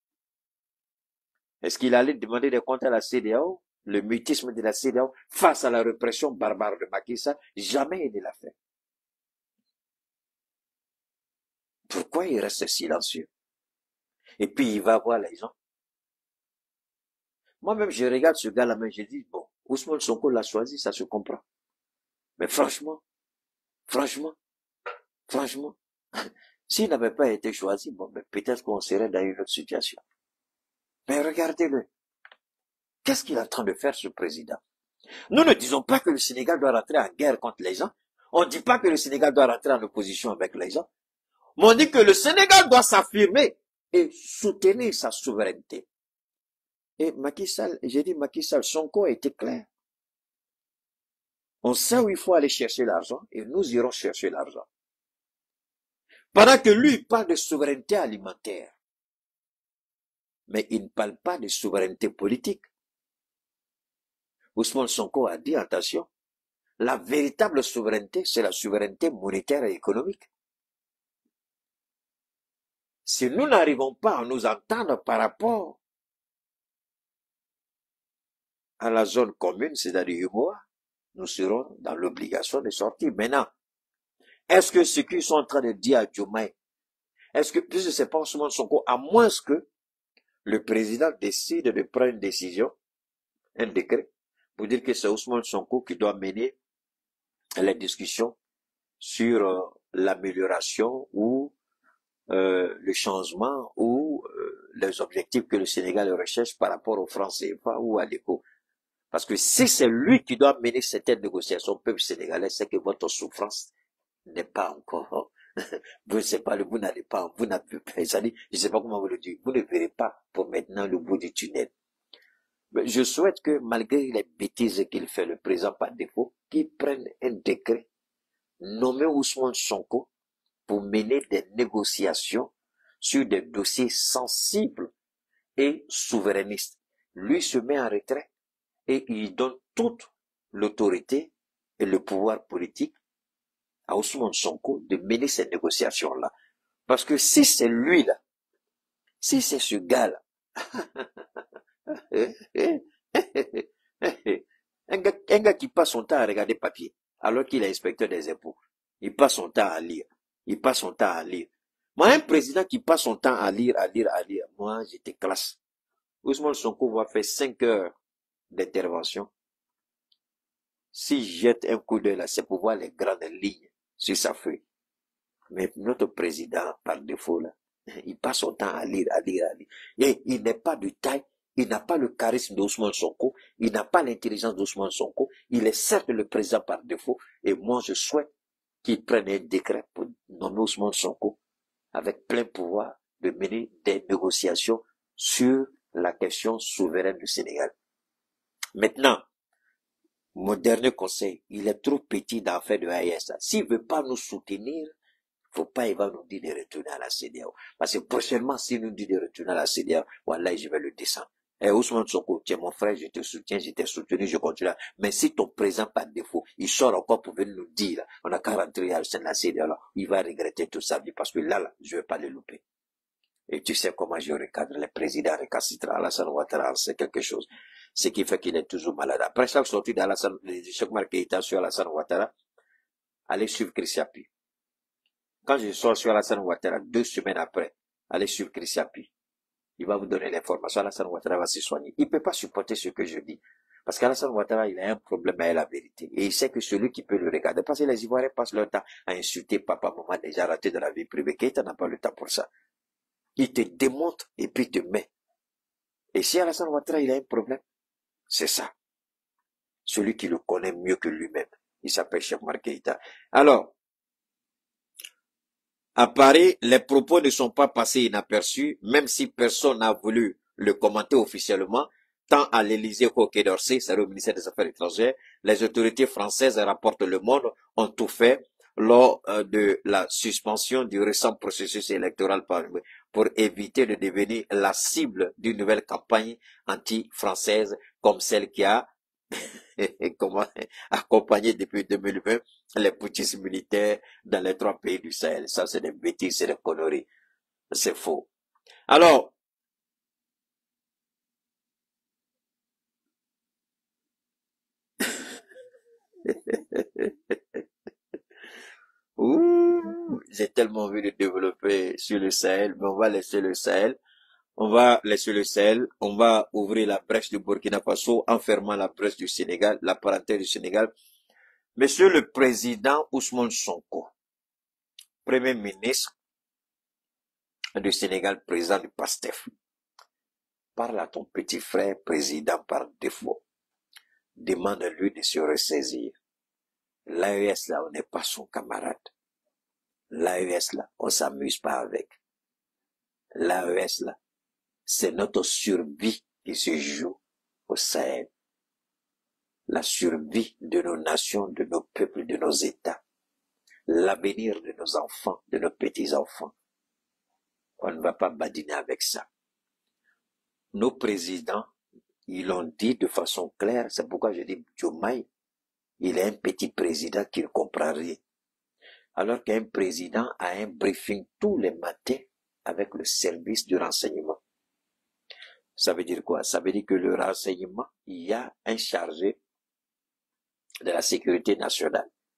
Est-ce qu'il allait demander des comptes à la C E D E A O? Le mutisme de la C E D E A O face à la répression barbare de Macky Sall? Jamais il ne l'a fait. Pourquoi il reste silencieux? Et puis il va voir les gens. Moi-même, je regarde ce gars-là, mais je dis, bon, Ousmane Sonko l'a choisi, ça se comprend. Mais franchement, franchement, franchement, s'il n'avait pas été choisi, bon, ben, peut-être qu'on serait dans une autre situation. Mais regardez-le. Qu'est-ce qu'il est en train de faire, ce président? Nous ne disons pas que le Sénégal doit rentrer en guerre contre les gens. On ne dit pas que le Sénégal doit rentrer en opposition avec les gens. Mais on dit que le Sénégal doit s'affirmer et soutenir sa souveraineté. Et Macky Sall, j'ai dit Macky Sall, Sonko a été clair. On sait où il faut aller chercher l'argent et nous irons chercher l'argent. Pendant que lui parle de souveraineté alimentaire, mais il ne parle pas de souveraineté politique. Ousmane Sonko a dit, attention, la véritable souveraineté, c'est la souveraineté monétaire et économique. Si nous n'arrivons pas à nous entendre par rapport à la zone commune, c'est-à-dire U M O A, nous serons dans l'obligation de sortir. Maintenant, Est-ce que ce qu'ils sont en train de dire à Diomaye, est-ce que, puisque c'est pas Ousmane Sonko, à moins que le président décide de prendre une décision, un décret, pour dire que c'est Ousmane Sonko qui doit mener les discussions sur euh, l'amélioration ou euh, le changement ou euh, les objectifs que le Sénégal recherche par rapport aux francs C F A ou à l'éco. Parce que si c'est lui qui doit mener cette négociation au peuple sénégalais, c'est que votre souffrance n'est pas encore, vous ne savez pas, vous n'allez pas, vous n'avez pas, ça dit, je ne sais pas comment vous le dire, vous ne verrez pas pour maintenant le bout du tunnel. Mais je souhaite que malgré les bêtises qu'il fait le président par défaut, qu'il prenne un décret nommé Ousmane Sonko pour mener des négociations sur des dossiers sensibles et souverainistes. Lui se met en retrait et il donne toute l'autorité et le pouvoir politique à Ousmane Sonko de mener ces négociations-là. Parce que si c'est lui-là, si c'est ce gars-là, un gars, un gars qui passe son temps à regarder papier, alors qu'il est inspecteur des impôts, il passe son temps à lire, il passe son temps à lire. Moi, un président qui passe son temps à lire, à lire, à lire, moi, j'étais classe. Ousmane Sonko va faire cinq heures d'intervention. Si je jette un coup d'œil là, c'est pour voir les grandes lignes sur sa feuille. Mais notre président, par défaut, là, il passe son temps à lire, à lire, à lire. Et il n'est pas de taille, il n'a pas le charisme d'Ousmane Sonko, il n'a pas l'intelligence d'Ousmane Sonko, il est certes le président par défaut, et moi je souhaite qu'il prenne un décret pour nommer Ousmane Sonko avec plein pouvoir de mener des négociations sur la question souveraine du Sénégal. Maintenant, mon dernier conseil, il est trop petit d'en faire de A I S. S'il ne veut pas nous soutenir, faut pas, il va nous dire de retourner à la C D A O. Parce que prochainement, s'il nous dit de retourner à la C D A O, voilà, je vais le descendre. Eh, Ousmane Sonko, tu es mon frère, je te soutiens, je t'ai soutenu, je continue. Mais si ton présent, par défaut, il sort encore pour venir nous dire, on a qu'à rentrer à la C D A O, là, il va regretter toute sa vie, parce que là, là, je vais pas le louper. Et tu sais comment je recadre les présidents récalcitrants. Alassane Ouattara, c'est quelque chose. Ce qui fait qu'il est toujours malade. Après chaque sortie d'Alassane, de Cheikh Oumar Keïta sur Alassane Ouattara, allez suivre Christian Pi. Quand je sors sur Alassane Ouattara, deux semaines après, allez suivre Christian Pi. Il va vous donner l'information. Alassane Ouattara va se soigner. Il ne peut pas supporter ce que je dis. Parce qu'Alassane Ouattara, il a un problème avec la vérité. Et il sait que celui qui peut le regarder, parce que les Ivoiriens passent leur temps à insulter papa, maman, déjà raté de la vie privée. Keïta n'a pas le temps pour ça. Il te démontre et puis te met. Et si Alassane Ouattara, il a un problème, c'est ça. Celui qui le connaît mieux que lui-même. Il s'appelle Cheikh Oumar Keïta. Alors, à Paris, les propos ne sont pas passés inaperçus, même si personne n'a voulu le commenter officiellement, tant à l'Élysée qu'au Quai d'Orsay, c'est le ministère des Affaires étrangères. Les autorités françaises, rapportent Le Monde, ont tout fait lors euh, de la suspension du récent processus électoral par, pour éviter de devenir la cible d'une nouvelle campagne anti-française comme celle qui a comment accompagné depuis deux mille vingt les putschistes militaires dans les trois pays du Sahel. Ça, c'est des bêtises, c'est des conneries. C'est faux. Alors, ouh, j'ai tellement envie de développer sur le Sahel, mais on va laisser le Sahel. On va laisser le Sahel, on va ouvrir la brèche du Burkina Faso en fermant la brèche du Sénégal, la parenthèse du Sénégal. Monsieur le Président Ousmane Sonko, Premier ministre du Sénégal, président du PASTEF, parle à ton petit frère, président par défaut. Demande-lui de se ressaisir. L'A E S là, on n'est pas son camarade. L'A E S là, on s'amuse pas avec. L'A E S là, c'est notre survie qui se joue au Sahel. La survie de nos nations, de nos peuples, de nos États. L'avenir de nos enfants, de nos petits-enfants. On ne va pas badiner avec ça. Nos présidents, ils l'ont dit de façon claire, c'est pourquoi je dis Diomaye, il est un petit président qui ne comprend rien. Alors qu'un président a un briefing tous les matins avec le service du renseignement. Ça veut dire quoi? Ça veut dire que le renseignement, il y a un chargé de la sécurité nationale.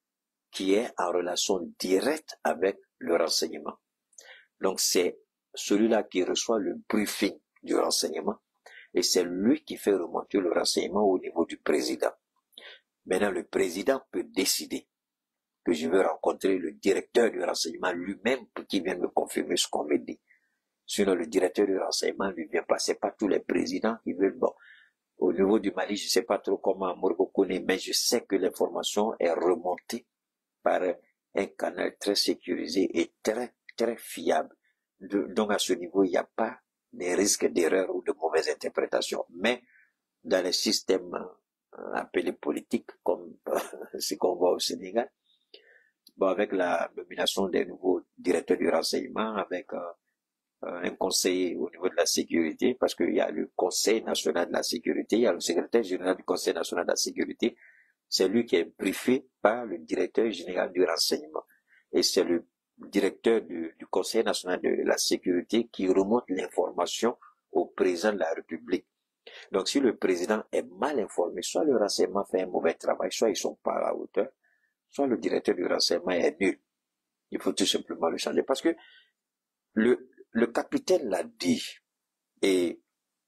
qui est en relation directe avec le renseignement. Donc c'est celui-là qui reçoit le briefing du renseignement et c'est lui qui fait remonter le renseignement au niveau du président. Maintenant, le président peut décider que je veux rencontrer le directeur du renseignement lui-même pour qu'il vienne me confirmer ce qu'on me dit. Sinon, le directeur du renseignement lui vient passer par tous les présidents qui veulent. Bon, au niveau du Mali, je ne sais pas trop comment Morgo connaît, mais je sais que l'information est remontée par un canal très sécurisé et très, très fiable. De, donc, à ce niveau, il n'y a pas de risque d'erreur ou de mauvaise interprétation. Mais, dans les systèmes euh, appelés politiques, comme ce qu'on voit au Sénégal, bon, avec la nomination des nouveaux directeurs du renseignement, avec euh, un conseiller au niveau de la sécurité, parce qu'il y a le Conseil national de la sécurité, il y a le secrétaire général du Conseil national de la sécurité, c'est lui qui est briefé par le directeur général du renseignement. Et c'est le directeur du, du Conseil national de la sécurité qui remonte l'information au président de la République. Donc si le président est mal informé, soit le renseignement fait un mauvais travail, soit ils sont pas à la hauteur, soit le directeur du renseignement est nul. Il faut tout simplement le changer. Parce que le, le capitaine l'a dit, et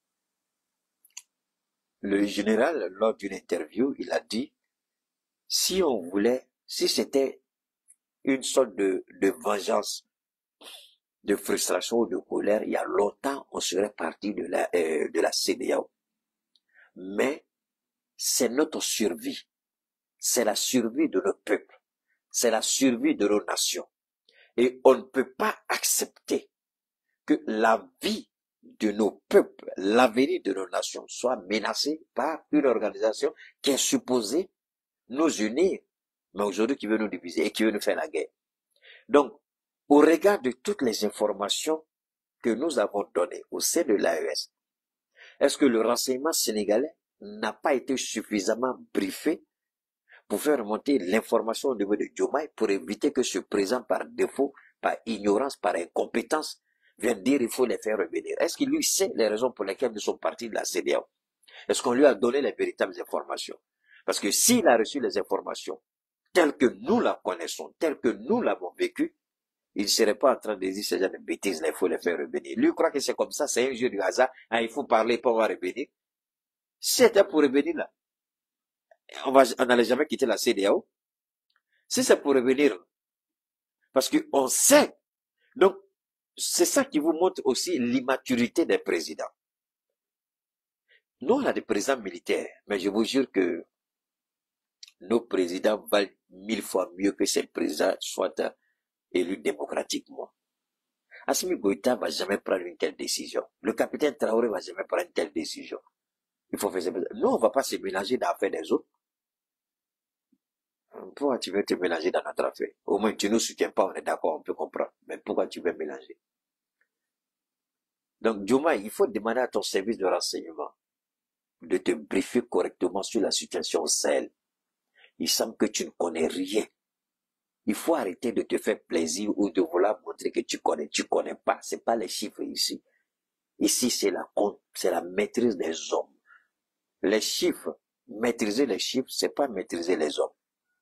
le général, lors d'une interview, il a dit, si on voulait, si c'était une sorte de, de vengeance, de frustration ou de colère, il y a longtemps, on serait parti de la, euh, de la C D A O. Mais c'est notre survie. C'est la survie de nos peuples. C'est la survie de nos nations. Et on ne peut pas accepter que la vie de nos peuples, l'avenir de nos nations soit menacé par une organisation qui est supposée nous unir, mais aujourd'hui qui veut nous diviser et qui veut nous faire la guerre. Donc, au regard de toutes les informations que nous avons données au sein de l'A E S, est-ce que le renseignement sénégalais n'a pas été suffisamment briefé pour faire remonter l'information au niveau de Diomaye pour éviter que ce président, par défaut, par ignorance, par incompétence, vienne dire il faut les faire revenir? Est-ce qu'il lui sait les raisons pour lesquelles nous sommes partis de la C D A O? Est-ce qu'on lui a donné les véritables informations? Parce que s'il a reçu les informations telles que nous la connaissons, telles que nous l'avons vécues, il ne serait pas en train de dire ce genre de bêtises, là, il faut les faire revenir. Lui croit que c'est comme ça, c'est un jeu du hasard, ah, il faut parler pour pouvoir revenir. Si c'était pour revenir là, on va, on n'allait jamais quitter la C D A O. Si c'est pour revenir, parce qu'on sait. Donc, c'est ça qui vous montre aussi l'immaturité des présidents. Nous, on a des présidents militaires, mais je vous jure que nos présidents valent mille fois mieux que ces présidents soient élus démocratiquement. Assimi Goïta va jamais prendre une telle décision. Le capitaine Traoré va jamais prendre une telle décision. Il faut faire ça. Nous, on va pas se mélanger dans l'affaire des autres. Pourquoi tu veux te mélanger dans notre affaire? Au moins, tu ne nous soutiens pas, on est d'accord, on peut comprendre. Mais pourquoi tu veux mélanger? Donc, Diomaye, il faut demander à ton service de renseignement de te briefer correctement sur la situation au Sahel. Il semble que tu ne connais rien. Il faut arrêter de te faire plaisir ou de vouloir montrer que tu connais. Tu connais pas. C'est pas les chiffres ici. Ici, c'est la compte, c'est la maîtrise des hommes. Les chiffres, maîtriser les chiffres, c'est pas maîtriser les hommes.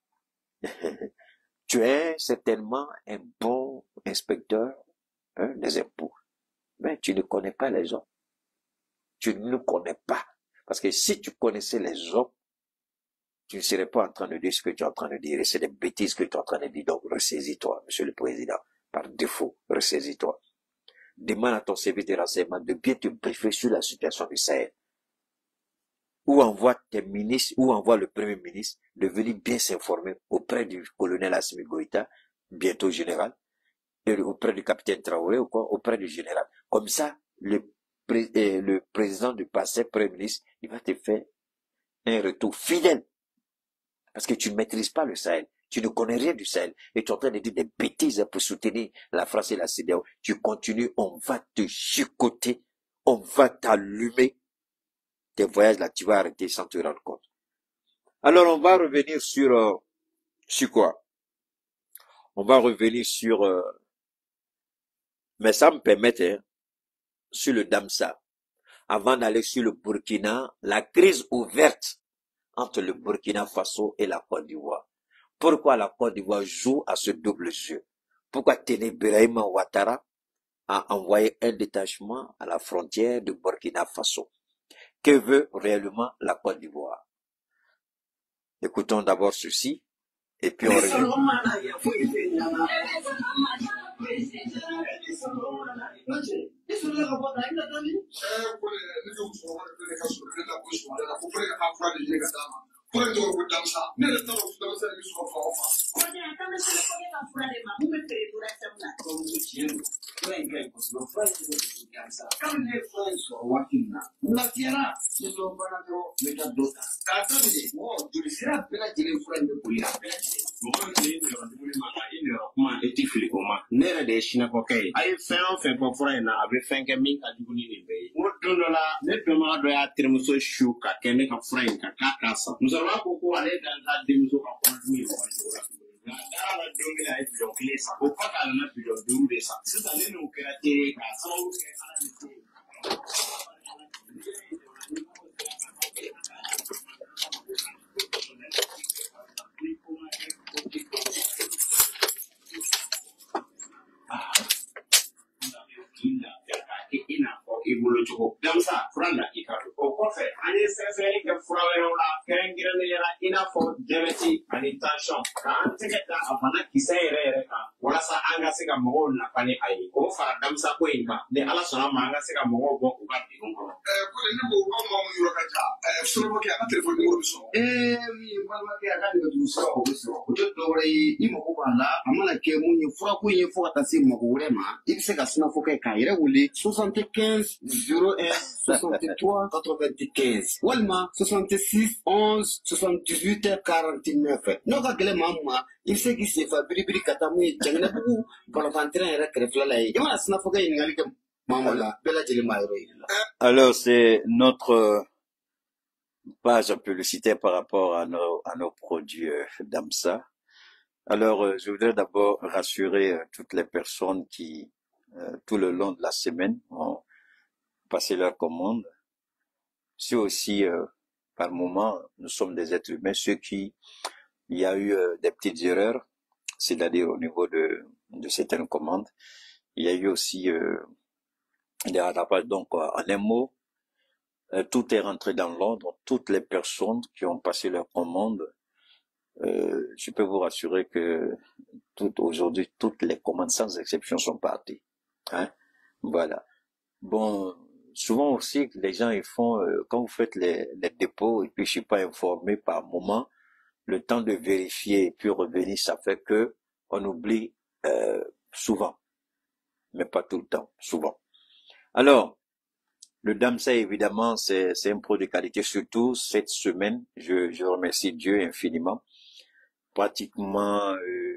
Tu es certainement un bon inspecteur hein, des impôts, mais tu ne connais pas les hommes. Tu ne nous connais pas. Parce que si tu connaissais les hommes, tu ne serais pas en train de dire ce que tu es en train de dire. Et c'est des bêtises que tu es en train de dire. Donc, ressaisis-toi, monsieur le président. Par défaut, ressaisis-toi. Demande à ton service de renseignement de bien te briefer sur la situation du Sahel. Ou envoie tes ministres, ou envoie le premier ministre de venir bien s'informer auprès du colonel Assimi Goïta, bientôt général, et auprès du capitaine Traoré, ou quoi, auprès du général. Comme ça, le, pré, euh, le président du passé premier ministre, il va te faire un retour fidèle. Parce que tu ne maîtrises pas le Sahel. Tu ne connais rien du Sahel. Et tu es en train de dire des bêtises pour soutenir la France et la C D A O. Tu continues, on va te chicoter, on va t'allumer. Tes voyages là, tu vas arrêter sans te rendre compte. Alors, on va revenir sur, euh, sur quoi? On va revenir sur, euh, mais ça me permet, hein, sur le Damsa. Avant d'aller sur le Burkina, la crise ouverte entre le Burkina Faso et la Côte d'Ivoire. Pourquoi la Côte d'Ivoire joue à ce double jeu? Pourquoi Téné Birahima Ouattara a envoyé un détachement à la frontière de Burkina Faso? Que veut réellement la Côte d'Ivoire? Écoutons d'abord ceci, et puis on revient. Nere de China kokai. Aye fɛn o fɛn fɔ fura in na a bɛ fɛn kɛ min ka jugu ni nin bɛɛ ye. N ko don dɔ la ne dɔnbaga dɔ y'a terimuso su ka kɛ ne ka fura in kan k'a k'a san. Musokɔrɔba ko ko ale dan t'a denmuso ka kɔnɔdimi ye kɔnɔcogo la. Nka a taara la don min a ye bidɔn kelen san. O kɔfɛ a nana bidɔn duuru de san. Sisan ne n'o kɛra teri ye k'a sababu kɛ ala ni ce. Damsa, Franda, Ikaru. Au contraire, en essentiel, que Frawera, Kengirana, Inafo, Demeti, and intention. Can't take it down upon a Kisay, Wasa Angasika Mo, Napani, I go for Damsa Quinka, the Alasana Mangasika Mo, who got the Uncle. Eh, amana ke munye fura ko ye fo ta se mo vraiment il se ka sina fo ke ka yere wuli soixante-quinze zéro un soixante-trois quatre-vingt-quinze walma soixante-six onze soixante-dix-huit quarante-neuf no ka gele mamma il se ki se fa bribri kata mu jangna bu balafantre yere krefla lay yama sina fo ke ngali ke mamala bela jeli mayro. Alors c'est notre page publicitaire par rapport à nos, à nos produits euh, Damsa. Alors, euh, je voudrais d'abord rassurer euh, toutes les personnes qui, euh, tout le long de la semaine, ont passé leur commande. C'est aussi, euh, par moment, nous sommes des êtres humains, ceux qui, il y a eu euh, des petites erreurs, c'est-à-dire au niveau de, de certaines commandes. Il y a eu aussi euh, des rattrapages. Donc, euh, en un mot, euh, tout est rentré dans l'ordre. Toutes les personnes qui ont passé leur commande, Euh, je peux vous rassurer que tout aujourd'hui, toutes les commandes sans exception sont parties. Hein? Voilà. Bon, souvent aussi, les gens ils font, euh, quand vous faites les, les dépôts et puis je suis pas informé par moment, le temps de vérifier et puis revenir, ça fait que on oublie euh, souvent, mais pas tout le temps, souvent. Alors, le Damsa, évidemment, c'est c'est un produit de qualité, surtout cette semaine. Je, je remercie Dieu infiniment. Pratiquement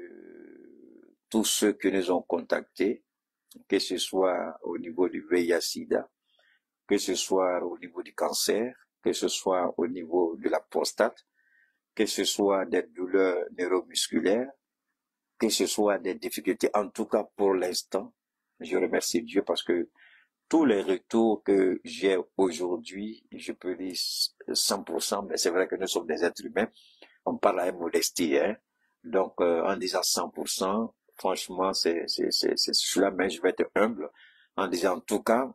euh, tous ceux qui nous ont contactés, que ce soit au niveau du V I H sida, que ce soit au niveau du cancer, que ce soit au niveau de la prostate, que ce soit des douleurs neuromusculaires, que ce soit des difficultés, en tout cas pour l'instant, je remercie Dieu parce que tous les retours que j'ai aujourd'hui, je peux dire cent pour cent, mais c'est vrai que nous sommes des êtres humains, on parle à une modestie, hein. Donc, euh, en disant cent pour cent, franchement, c'est, c'est, c'est, c'est cela, mais je vais être humble, en disant, en tout cas,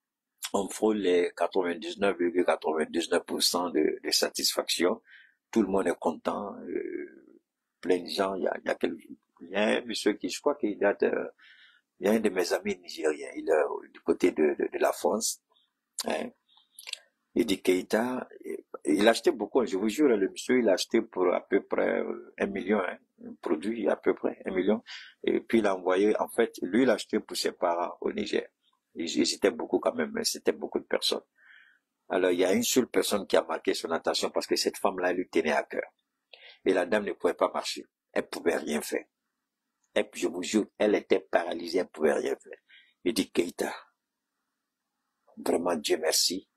on frôle les quatre-vingt-dix-neuf virgule quatre-vingt-dix-neuf pour cent de, de satisfaction. Tout le monde est content, euh, plein de gens, il y a, il y a quelques, il y a un monsieur qui, je crois qu'il date, euh, il y a un de mes amis nigériens, il est du côté de, de, de la France, hein. Il dit Keïta, il a acheté beaucoup, je vous jure, le monsieur, il a acheté pour à peu près un million, hein, un produit à peu près un million, et puis il a envoyé, en fait, lui, il a acheté pour ses parents au Niger. Ils hésitaient beaucoup quand même, mais c'était beaucoup de personnes. Alors, il y a une seule personne qui a marqué son attention parce que cette femme-là, elle lui tenait à cœur. Et la dame ne pouvait pas marcher. Elle pouvait rien faire. Et puis, je vous jure, elle était paralysée, elle pouvait rien faire. Il dit Keïta, vraiment, Dieu merci.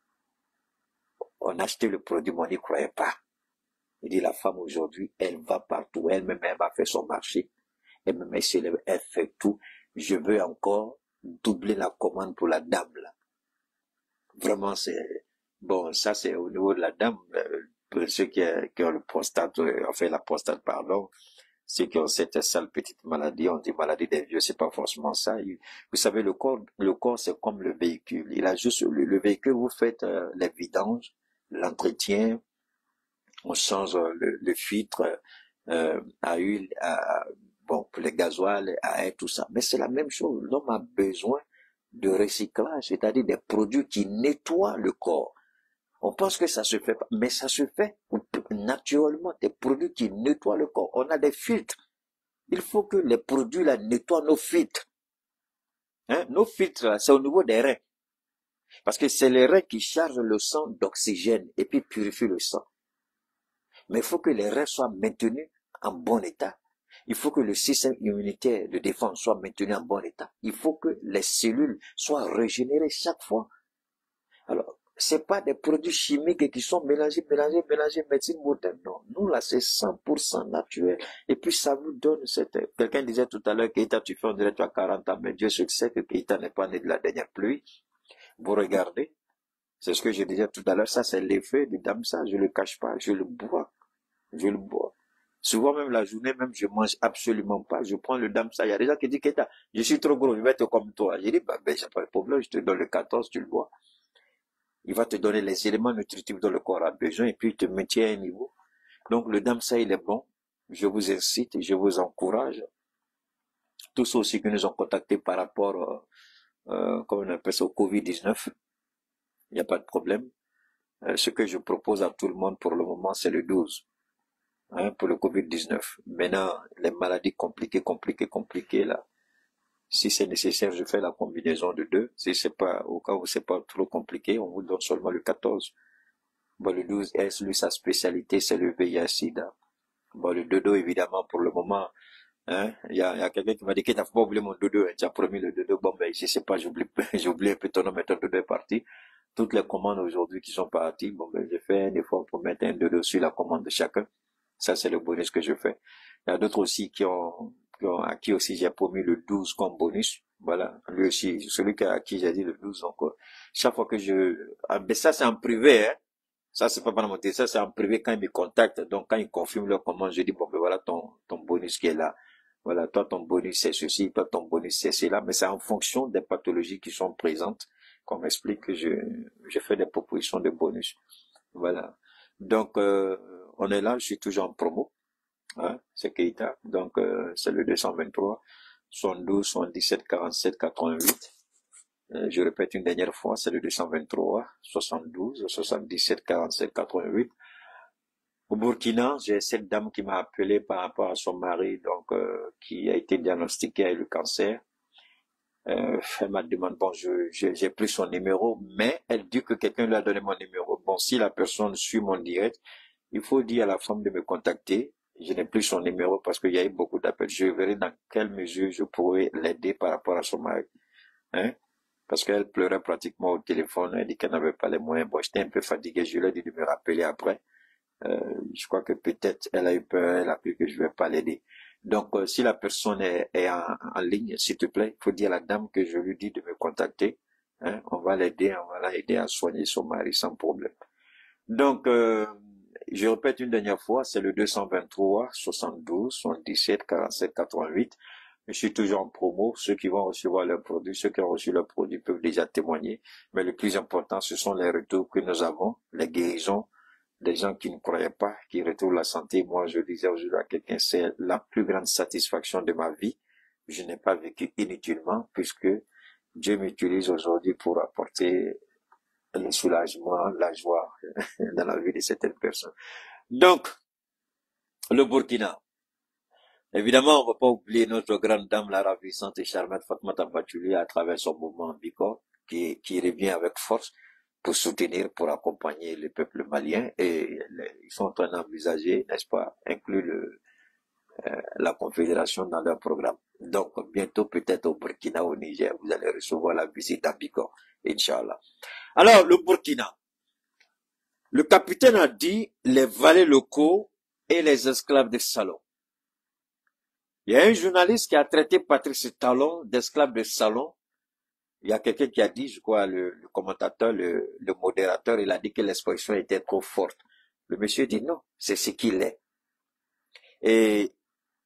On a acheté le produit, mais on n'y croyait pas. Il dit, la femme aujourd'hui, elle va partout. Elle-même, elle va faire son marché. Elle-même, elle, elle fait tout. Je veux encore doubler la commande pour la dame, là. Vraiment, c'est, bon, ça, c'est au niveau de la dame, euh, pour ceux qui, qui ont le prostate, euh, enfin, la prostate, pardon. ceux qui ont cette sale petite maladie, on dit maladie des vieux, c'est pas forcément ça. Vous savez, le corps, le corps, c'est comme le véhicule. Il a juste, le, le véhicule, vous faites euh, les vidanges, l'entretien, on change euh, le, le filtre euh, à huile, à, bon, pour les gasoils, à air, tout ça. Mais c'est la même chose. L'homme a besoin de recyclage, c'est-à-dire des produits qui nettoient le corps. On pense que ça se fait pas, mais ça se fait naturellement, des produits qui nettoient le corps. On a des filtres. Il faut que les produits là nettoient nos filtres. Hein? Nos filtres là, c'est au niveau des reins. Parce que c'est les reins qui chargent le sang d'oxygène et puis purifient le sang. Mais il faut que les reins soient maintenus en bon état. Il faut que le système immunitaire de défense soit maintenu en bon état. Il faut que les cellules soient régénérées chaque fois. Alors, c'est pas des produits chimiques qui sont mélangés, mélangés, mélangés, médecine moderne. Non, nous là, c'est cent pour cent naturel. Et puis, ça vous donne cette... Quelqu'un disait tout à l'heure, Keïta, tu fais, on dirait, tu as quarante ans, mais Dieu sait que Keïta n'est pas né de la dernière pluie. Vous regardez, c'est ce que je disais tout à l'heure, ça c'est l'effet du damsa, je le cache pas, je le bois, je le bois. Souvent même la journée, même je mange absolument pas, je prends le damsa. Il y a des gens qui disent, Keïta, je suis trop gros, je vais être comme toi. J'ai dit, bah, ben, j'ai pas de problème, je te donne le quatorze, tu le bois. Il va te donner les éléments nutritifs dont le corps a besoin et puis il te maintient à un niveau. Donc le damsa, il est bon. Je vous incite et je vous encourage. Tous ceux aussi qui nous ont contactés par rapport, euh, euh, comme on appelle ça, au covid dix-neuf, il n'y a pas de problème. Euh, ce que je propose à tout le monde pour le moment, c'est le douze, hein, pour le covid dix-neuf. Maintenant, les maladies compliquées, compliquées, compliquées, là, si c'est nécessaire, je fais la combinaison de deux. Si c'est pas, au cas où c'est pas trop compliqué, on vous donne seulement le quatorze. Bon, le douze S, lui, sa spécialité, c'est le V I H sida. Bon, le dodo, évidemment, pour le moment, hein, il y a, y a quelqu'un qui m'a dit qu'il n'a pas oublié mon dodo, hein, tu as promis le dodo. Bon, ben, je sais pas, j'oublie, j'oublie un peu ton nom, mais ton dodo est parti. Toutes les commandes aujourd'hui qui sont parties, bon, ben, j'ai fait un effort pour mettre un dodo sur la commande de chacun. Ça, c'est le bonus que je fais. Il y a d'autres aussi qui ont, qui ont, à qui aussi j'ai promis le douze comme bonus. Voilà. Lui aussi, celui à qui j'ai dit le douze, donc, chaque fois que je, ah, ben, ça, c'est en privé, hein. Ça, c'est pas par mon ça, c'est en privé quand ils me contactent. Donc, quand ils confirment leur commande, je dis, bon, ben, voilà ton, ton bonus qui est là. Voilà, toi, ton bonus, c'est ceci, toi, ton bonus, c'est cela. Mais c'est en fonction des pathologies qui sont présentes qu'on m'explique que je, je fais des propositions de bonus. Voilà. Donc, euh, on est là, je suis toujours en promo. Hein, c'est Keïta. Donc, euh, c'est le deux cent vingt-trois, soixante-douze, soixante-dix-sept, quarante-sept, quatre-vingt-huit. Euh, je répète une dernière fois, c'est le deux cent vingt-trois, soixante-douze, soixante-dix-sept, quarante-sept, quatre-vingt-huit. Au Burkina, j'ai cette dame qui m'a appelé par rapport à son mari, donc, euh, qui a été diagnostiqué avec le cancer. Euh, elle m'a demandé, bon, je, je, j'ai pris son numéro, mais elle dit que quelqu'un lui a donné mon numéro. Bon, si la personne suit mon direct, il faut dire à la femme de me contacter. Je n'ai plus son numéro parce qu'il y a eu beaucoup d'appels. Je verrai dans quelle mesure je pourrais l'aider par rapport à son mari. Hein? Parce qu'elle pleurait pratiquement au téléphone. Elle dit qu'elle n'avait pas les moyens. Bon, j'étais un peu fatigué. Je lui ai dit de me rappeler après. Euh, je crois que peut-être elle a eu peur. Elle a cru que je ne vais pas l'aider. Donc, euh, si la personne est, est en, en ligne, s'il te plaît, il faut dire à la dame que je lui dis de me contacter. Hein? On va l'aider. On va l'aider à soigner son mari sans problème. Donc, euh, je répète une dernière fois, c'est le deux cent vingt-trois, soixante-douze, soixante-dix-sept, quarante-sept, quatre-vingt-huit. Je suis toujours en promo. Ceux qui vont recevoir leurs produits, ceux qui ont reçu leurs produits peuvent déjà témoigner. Mais le plus important, ce sont les retours que nous avons, les guérisons, des gens qui ne croyaient pas, qui retrouvent la santé. Moi, je disais aujourd'hui à quelqu'un, c'est la plus grande satisfaction de ma vie. Je n'ai pas vécu inutilement puisque Dieu m'utilise aujourd'hui pour apporter le soulagement, la joie dans la vie de certaines personnes. Donc, le Burkina. Évidemment, on ne va pas oublier notre grande dame, la ravissante et charmante Fatmata Batouli à travers son mouvement Bicor, qui, qui revient avec force pour soutenir, pour accompagner le peuple malien. Et les, ils sont en train d'envisager, n'est-ce pas, inclure le, euh, la Confédération dans leur programme. Donc, bientôt, peut-être au Burkina, au Niger, vous allez recevoir la visite à Bicor, Inch'Allah. Alors, le Burkina. Le capitaine a dit les valets locaux et les esclaves de salon. Il y a un journaliste qui a traité Patrice Talon d'esclave de salon. Il y a quelqu'un qui a dit, je crois, le, le commentateur, le, le modérateur, il a dit que l'expression était trop forte. Le monsieur dit non, c'est ce qu'il est. Et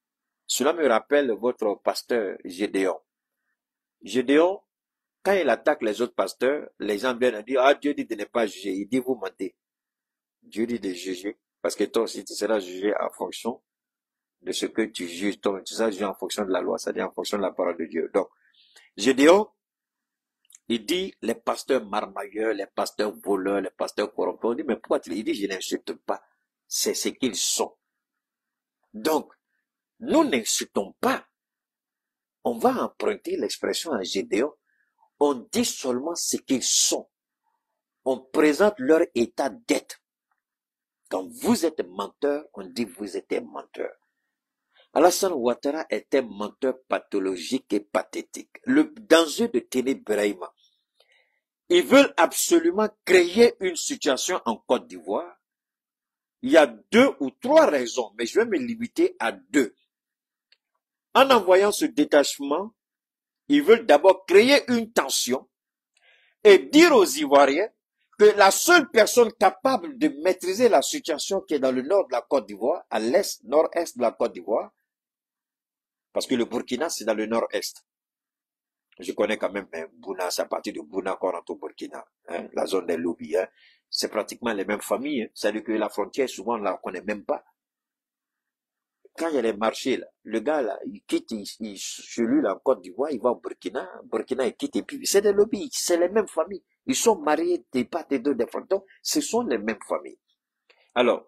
Cela me rappelle votre pasteur Gédéon. Gédéon, quand il attaque les autres pasteurs, les gens viennent dire, ah, Dieu dit de ne pas juger. Il dit, vous mentez. Dieu dit de juger. Parce que toi aussi, tu seras jugé en fonction de ce que tu juges. Toi, tu seras jugé en fonction de la loi, c'est-à-dire en fonction de la parole de Dieu. Donc, Gédéon, il dit, les pasteurs marmailleurs, les pasteurs voleurs, les pasteurs corrompus. On dit, mais pourquoi tu Il dit, je n'insulte pas. C'est ce qu'ils sont. Donc, nous n'insultons pas. On va emprunter l'expression à Gédéon. On dit seulement ce qu'ils sont. On présente leur état d'être. Quand vous êtes menteur, on dit vous êtes un menteur. Alassane Ouattara est un menteur pathologique et pathétique. Le danger de Téné Brahima. Ils veulent absolument créer une situation en Côte d'Ivoire. Il y a deux ou trois raisons, mais je vais me limiter à deux. En envoyant ce détachement, ils veulent d'abord créer une tension et dire aux Ivoiriens que la seule personne capable de maîtriser la situation qui est dans le nord de la Côte d'Ivoire, à l'est, nord-est de la Côte d'Ivoire, parce que le Burkina, c'est dans le nord-est. Je connais quand même hein, Bouna, c'est à partir de Bouna qu'on rentre au Burkina, hein, la zone des lobbies. Hein. C'est pratiquement les mêmes familles. Hein. C'est-à-dire que la frontière, souvent, on ne la connaît même pas. Quand il y a les marchés, là, le gars, là, il quitte, il, il, chez lui, là, en Côte d'Ivoire, il va au Burkina, Burkina, il quitte, et puis, c'est des lobbies, c'est les mêmes familles. Ils sont mariés des part et d'autre des frontons, ce sont les mêmes familles. Alors,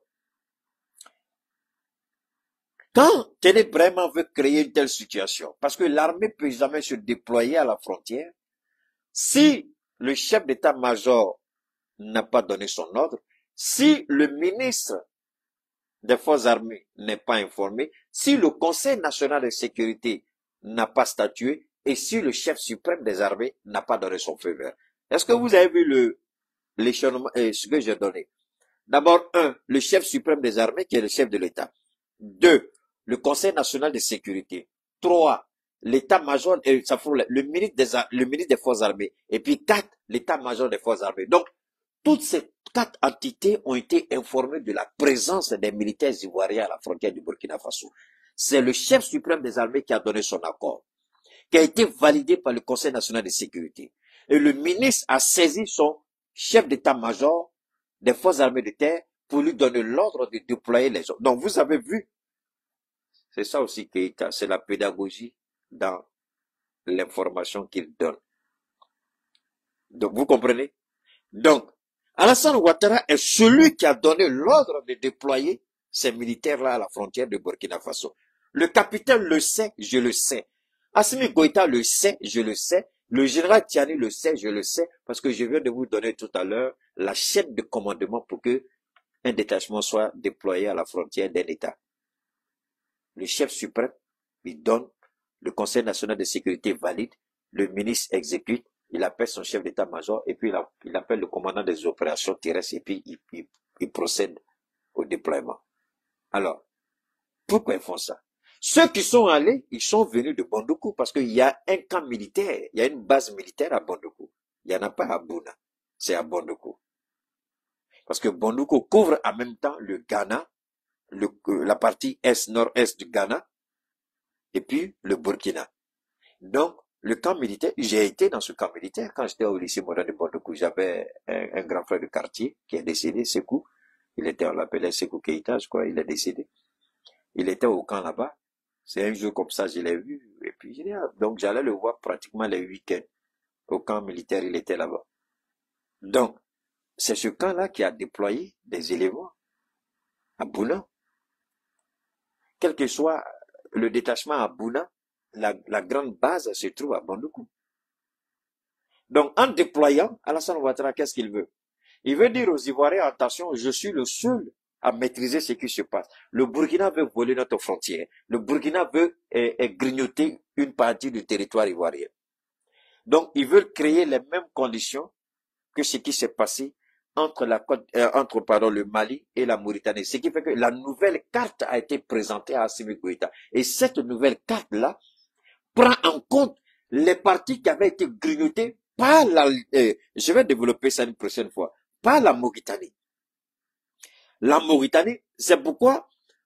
quand Téné Brahima veut créer une telle situation, parce que l'armée peut jamais se déployer à la frontière, si le chef d'état-major n'a pas donné son ordre, si le ministre des forces armées n'est pas informé, si le Conseil national de sécurité n'a pas statué, et si le chef suprême des armées n'a pas donné son feu vert. Est-ce que vous avez vu le l'échelonnement, euh, ce que j'ai donné? D'abord, un, le chef suprême des armées qui est le chef de l'État. Deux, le Conseil national de sécurité. Trois, l'état-major, euh, ça faut, le ministre des, le ministre des forces armées. Et puis quatre, l'état-major des forces armées. Donc, toutes ces quatre entités ont été informées de la présence des militaires ivoiriens à la frontière du Burkina Faso. C'est le chef suprême des armées qui a donné son accord, qui a été validé par le Conseil national de sécurité. Et le ministre a saisi son chef d'état-major des forces armées de terre pour lui donner l'ordre de déployer les hommes. Donc, vous avez vu, c'est ça aussi Keïta, c'est la pédagogie dans l'information qu'il donne. Donc, vous comprenez? Donc, Alassane Ouattara est celui qui a donné l'ordre de déployer ces militaires-là à la frontière de Burkina Faso. Le capitaine le sait, je le sais. Assimi Goïta le sait, je le sais. Le général Tiani le sait, je le sais, parce que je viens de vous donner tout à l'heure la chaîne de commandement pour que un détachement soit déployé à la frontière d'un État. Le chef suprême, il donne, le Conseil national de sécurité valide, le ministre exécute, il appelle son chef d'état-major et puis il appelle le commandant des opérations terrestres et puis il, il, il procède au déploiement. Alors, pourquoi ils font ça? Ceux qui sont allés, ils sont venus de Bondoukou parce qu'il y a un camp militaire, il y a une base militaire à Bondoukou. Il n'y en a pas à Bouna, c'est à Bondoukou. Parce que Bondoukou couvre en même temps le Ghana, le, la partie est, nord-est du Ghana et puis le Burkina. Donc, le camp militaire, j'ai été dans ce camp militaire quand j'étais au lycée moderne de Bondoukou. J'avais un, un grand frère de quartier qui est décédé, Sekou. Il était, on l'appelait Sekou Keïta, je crois, il est décédé. Il était au camp là-bas. C'est un jour comme ça, je l'ai vu. Et puis, donc, j'allais le voir pratiquement les week-ends. Au camp militaire, il était là-bas. Donc, c'est ce camp-là qui a déployé des éléments à Bouna. Quel que soit le détachement à Bouna, la, la grande base se trouve à Bondoukou. Donc, en déployant, Alassane Ouattara, qu'est-ce qu'il veut? Il veut dire aux Ivoiriens, attention, je suis le seul à maîtriser ce qui se passe. Le Burkina veut voler notre frontière. Le Burkina veut eh, eh, grignoter une partie du territoire ivoirien. Donc, ils veulent créer les mêmes conditions que ce qui s'est passé entre, la côte, euh, entre pardon, le Mali et la Mauritanie. Ce qui fait que la nouvelle carte a été présentée à Assimi Goïta. Et cette nouvelle carte-là prend en compte les parties qui avaient été grignotées par la... Euh, je vais développer ça une prochaine fois. Par la Mauritanie. La Mauritanie, c'est pourquoi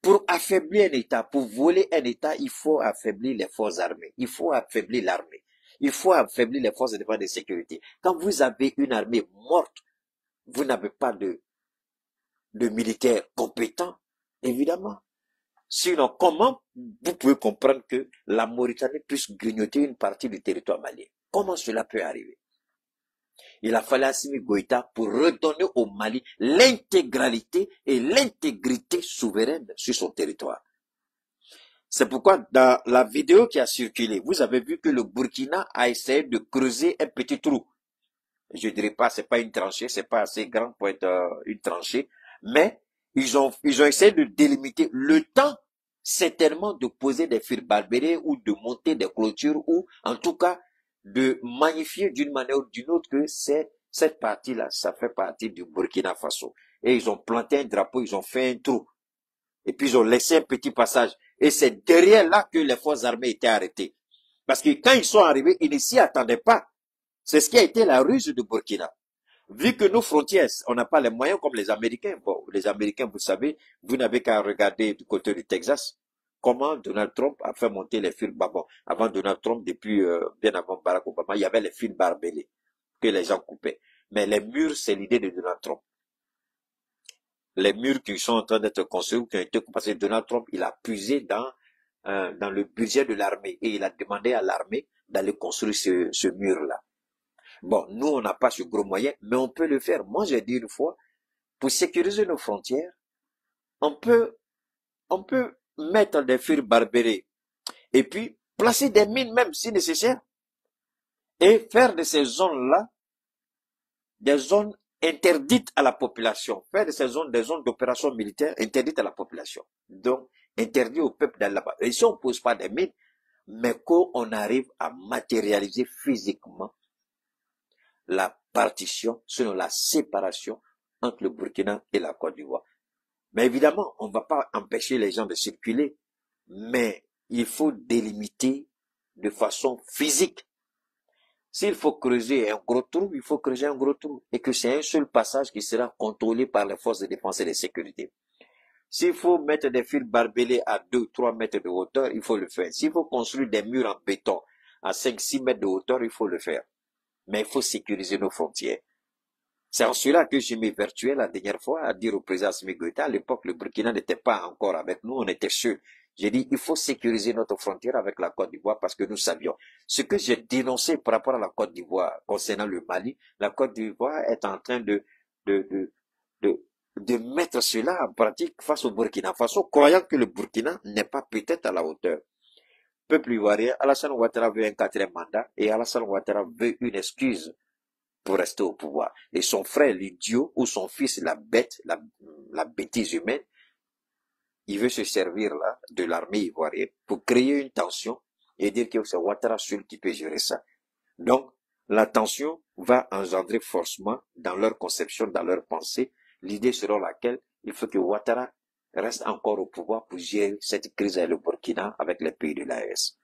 Pour affaiblir un État, pour voler un État, il faut affaiblir les forces armées. Il faut affaiblir l'armée. Il faut affaiblir les forces de défense et de sécurité. Quand vous avez une armée morte, vous n'avez pas de, de militaires compétents, évidemment. Sinon, comment vous pouvez comprendre que la Mauritanie puisse grignoter une partie du territoire malien? Comment cela peut arriver? Il a fallu Assimi Goïta pour redonner au Mali l'intégralité et l'intégrité souveraine sur son territoire. C'est pourquoi dans la vidéo qui a circulé, vous avez vu que le Burkina a essayé de creuser un petit trou. Je ne dirais pas, c'est pas une tranchée, c'est pas assez grand pour être euh, une tranchée, mais ils ont, ils ont essayé de délimiter le temps, certainement, de poser des fils barbelés ou de monter des clôtures ou, en tout cas, de magnifier d'une manière ou d'une autre que c'est, cette partie-là, ça fait partie du Burkina Faso. Et ils ont planté un drapeau, ils ont fait un trou. Et puis ils ont laissé un petit passage. Et c'est derrière là que les forces armées étaient arrêtées. Parce que quand ils sont arrivés, ils ne s'y attendaient pas. C'est ce qui a été la ruse du Burkina. Vu que nos frontières, on n'a pas les moyens comme les Américains. Bon, les Américains, vous savez, vous n'avez qu'à regarder du côté du Texas comment Donald Trump a fait monter les fils barbelés. Avant Donald Trump, depuis euh, bien avant Barack Obama, il y avait les fils barbelés que les gens coupaient. Mais les murs, c'est l'idée de Donald Trump. Les murs qui sont en train d'être construits, qui ont été coupés, parce que Donald Trump, il a puisé dans euh, dans le budget de l'armée et il a demandé à l'armée d'aller construire ce, ce mur-là. Bon, nous, on n'a pas ce gros moyen, mais on peut le faire. Moi, j'ai dit une fois, pour sécuriser nos frontières, on peut, on peut mettre des fils barbelés et puis placer des mines même si nécessaire et faire de ces zones-là des zones interdites à la population. Faire de ces zones des zones d'opération militaire interdites à la population. Donc, interdit au peuple d'aller là-bas. Et si on ne pose pas des mines, mais qu'on arrive à matérialiser physiquement la partition, sinon la séparation entre le Burkina et la Côte d'Ivoire. Mais évidemment, on ne va pas empêcher les gens de circuler, mais il faut délimiter de façon physique. S'il faut creuser un gros trou, il faut creuser un gros trou. Et que c'est un seul passage qui sera contrôlé par les forces de défense et de sécurité. S'il faut mettre des fils barbelés à deux, trois mètres de hauteur, il faut le faire. S'il faut construire des murs en béton à cinq, six mètres de hauteur, il faut le faire. Mais il faut sécuriser nos frontières. C'est en cela que j'ai m'évertué la dernière fois à dire au président Assimi Goïta, à l'époque, le Burkina n'était pas encore avec nous, on était seuls. J'ai dit, il faut sécuriser notre frontière avec la Côte d'Ivoire parce que nous savions. Ce que j'ai dénoncé par rapport à la Côte d'Ivoire concernant le Mali, la Côte d'Ivoire est en train de, de, de, de, de mettre cela en pratique face au Burkina Faso, croyant que le Burkina n'est pas peut-être à la hauteur. Peuple ivoirien, Alassane Ouattara veut un quatrième mandat et Alassane Ouattara veut une excuse pour rester au pouvoir. Et son frère, l'idiot, ou son fils, la bête, la, la bêtise humaine, il veut se servir là de l'armée ivoirienne pour créer une tension et dire que c'est Ouattara seul qui peut gérer ça. Donc, la tension va engendrer forcément dans leur conception, dans leur pensée, l'idée selon laquelle il faut que Ouattara reste encore au pouvoir pour gérer cette crise avec le Burkina, avec les pays de l'A E S.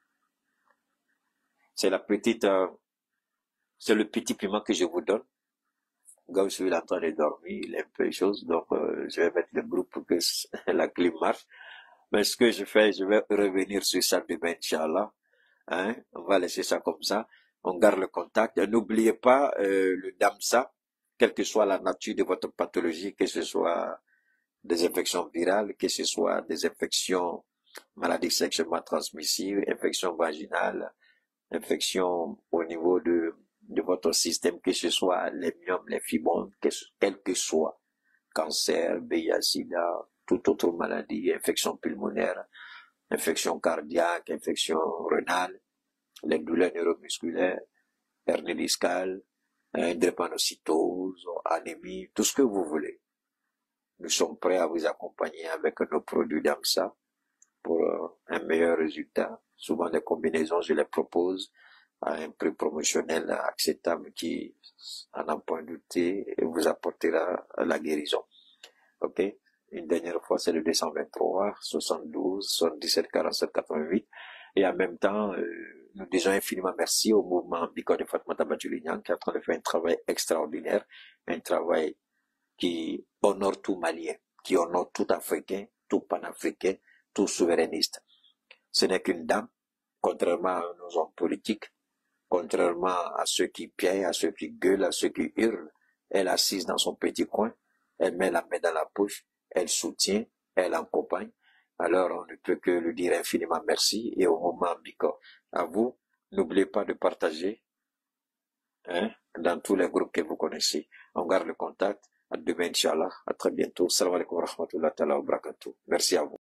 C'est la petite, euh, c'est le petit piment que je vous donne. Comme je suis en train de dormir, il est un peu chose, donc euh, je vais mettre le groupe pour que la clim marche. Mais ce que je fais, je vais revenir sur ça demain, Inch'Allah. Hein? On va laisser ça comme ça. On garde le contact. N'oubliez pas euh, le DAMSA, quelle que soit la nature de votre pathologie, que ce soit des infections virales, que ce soit des infections, maladies sexuellement transmissibles, infections vaginales, infections au niveau de de votre système, que ce soit les myomes, les fibromes, quel que soit, cancer, V I H, sida, toute autre maladie, infection pulmonaire, infection cardiaque, infection rénale, les douleurs neuromusculaires, hernie discale, drépanocytose, anémie, tout ce que vous voulez. Nous sommes prêts à vous accompagner avec nos produits DAMSA pour un meilleur résultat. Souvent des combinaisons, je les propose à un prix promotionnel acceptable qui, à n'en point douter, vous apportera la guérison. Ok? Une dernière fois, c'est le deux cent vingt-trois, soixante-douze, soixante-dix-sept, quarante-sept, quatre-vingt-huit. Et en même temps, euh, nous disons infiniment merci au mouvement Biko de Fatoumata Batouli-Niang qui est en train de faire un travail extraordinaire, un travail qui honore tout Malien, qui honore tout Africain, tout panafricain, tout souverainiste. Ce n'est qu'une dame, contrairement à nos hommes politiques, contrairement à ceux qui piaillent, à ceux qui gueulent, à ceux qui hurlent. Elle assise dans son petit coin, elle met la main dans la poche, elle soutient, elle accompagne. Alors on ne peut que lui dire infiniment merci et au moment Biko. À vous, n'oubliez pas de partager hein, dans tous les groupes que vous connaissez. On garde le contact. À demain, Inch'Allah. À très bientôt. Salam alaikum wa rahmatullahi wa barakatuh. Merci à vous.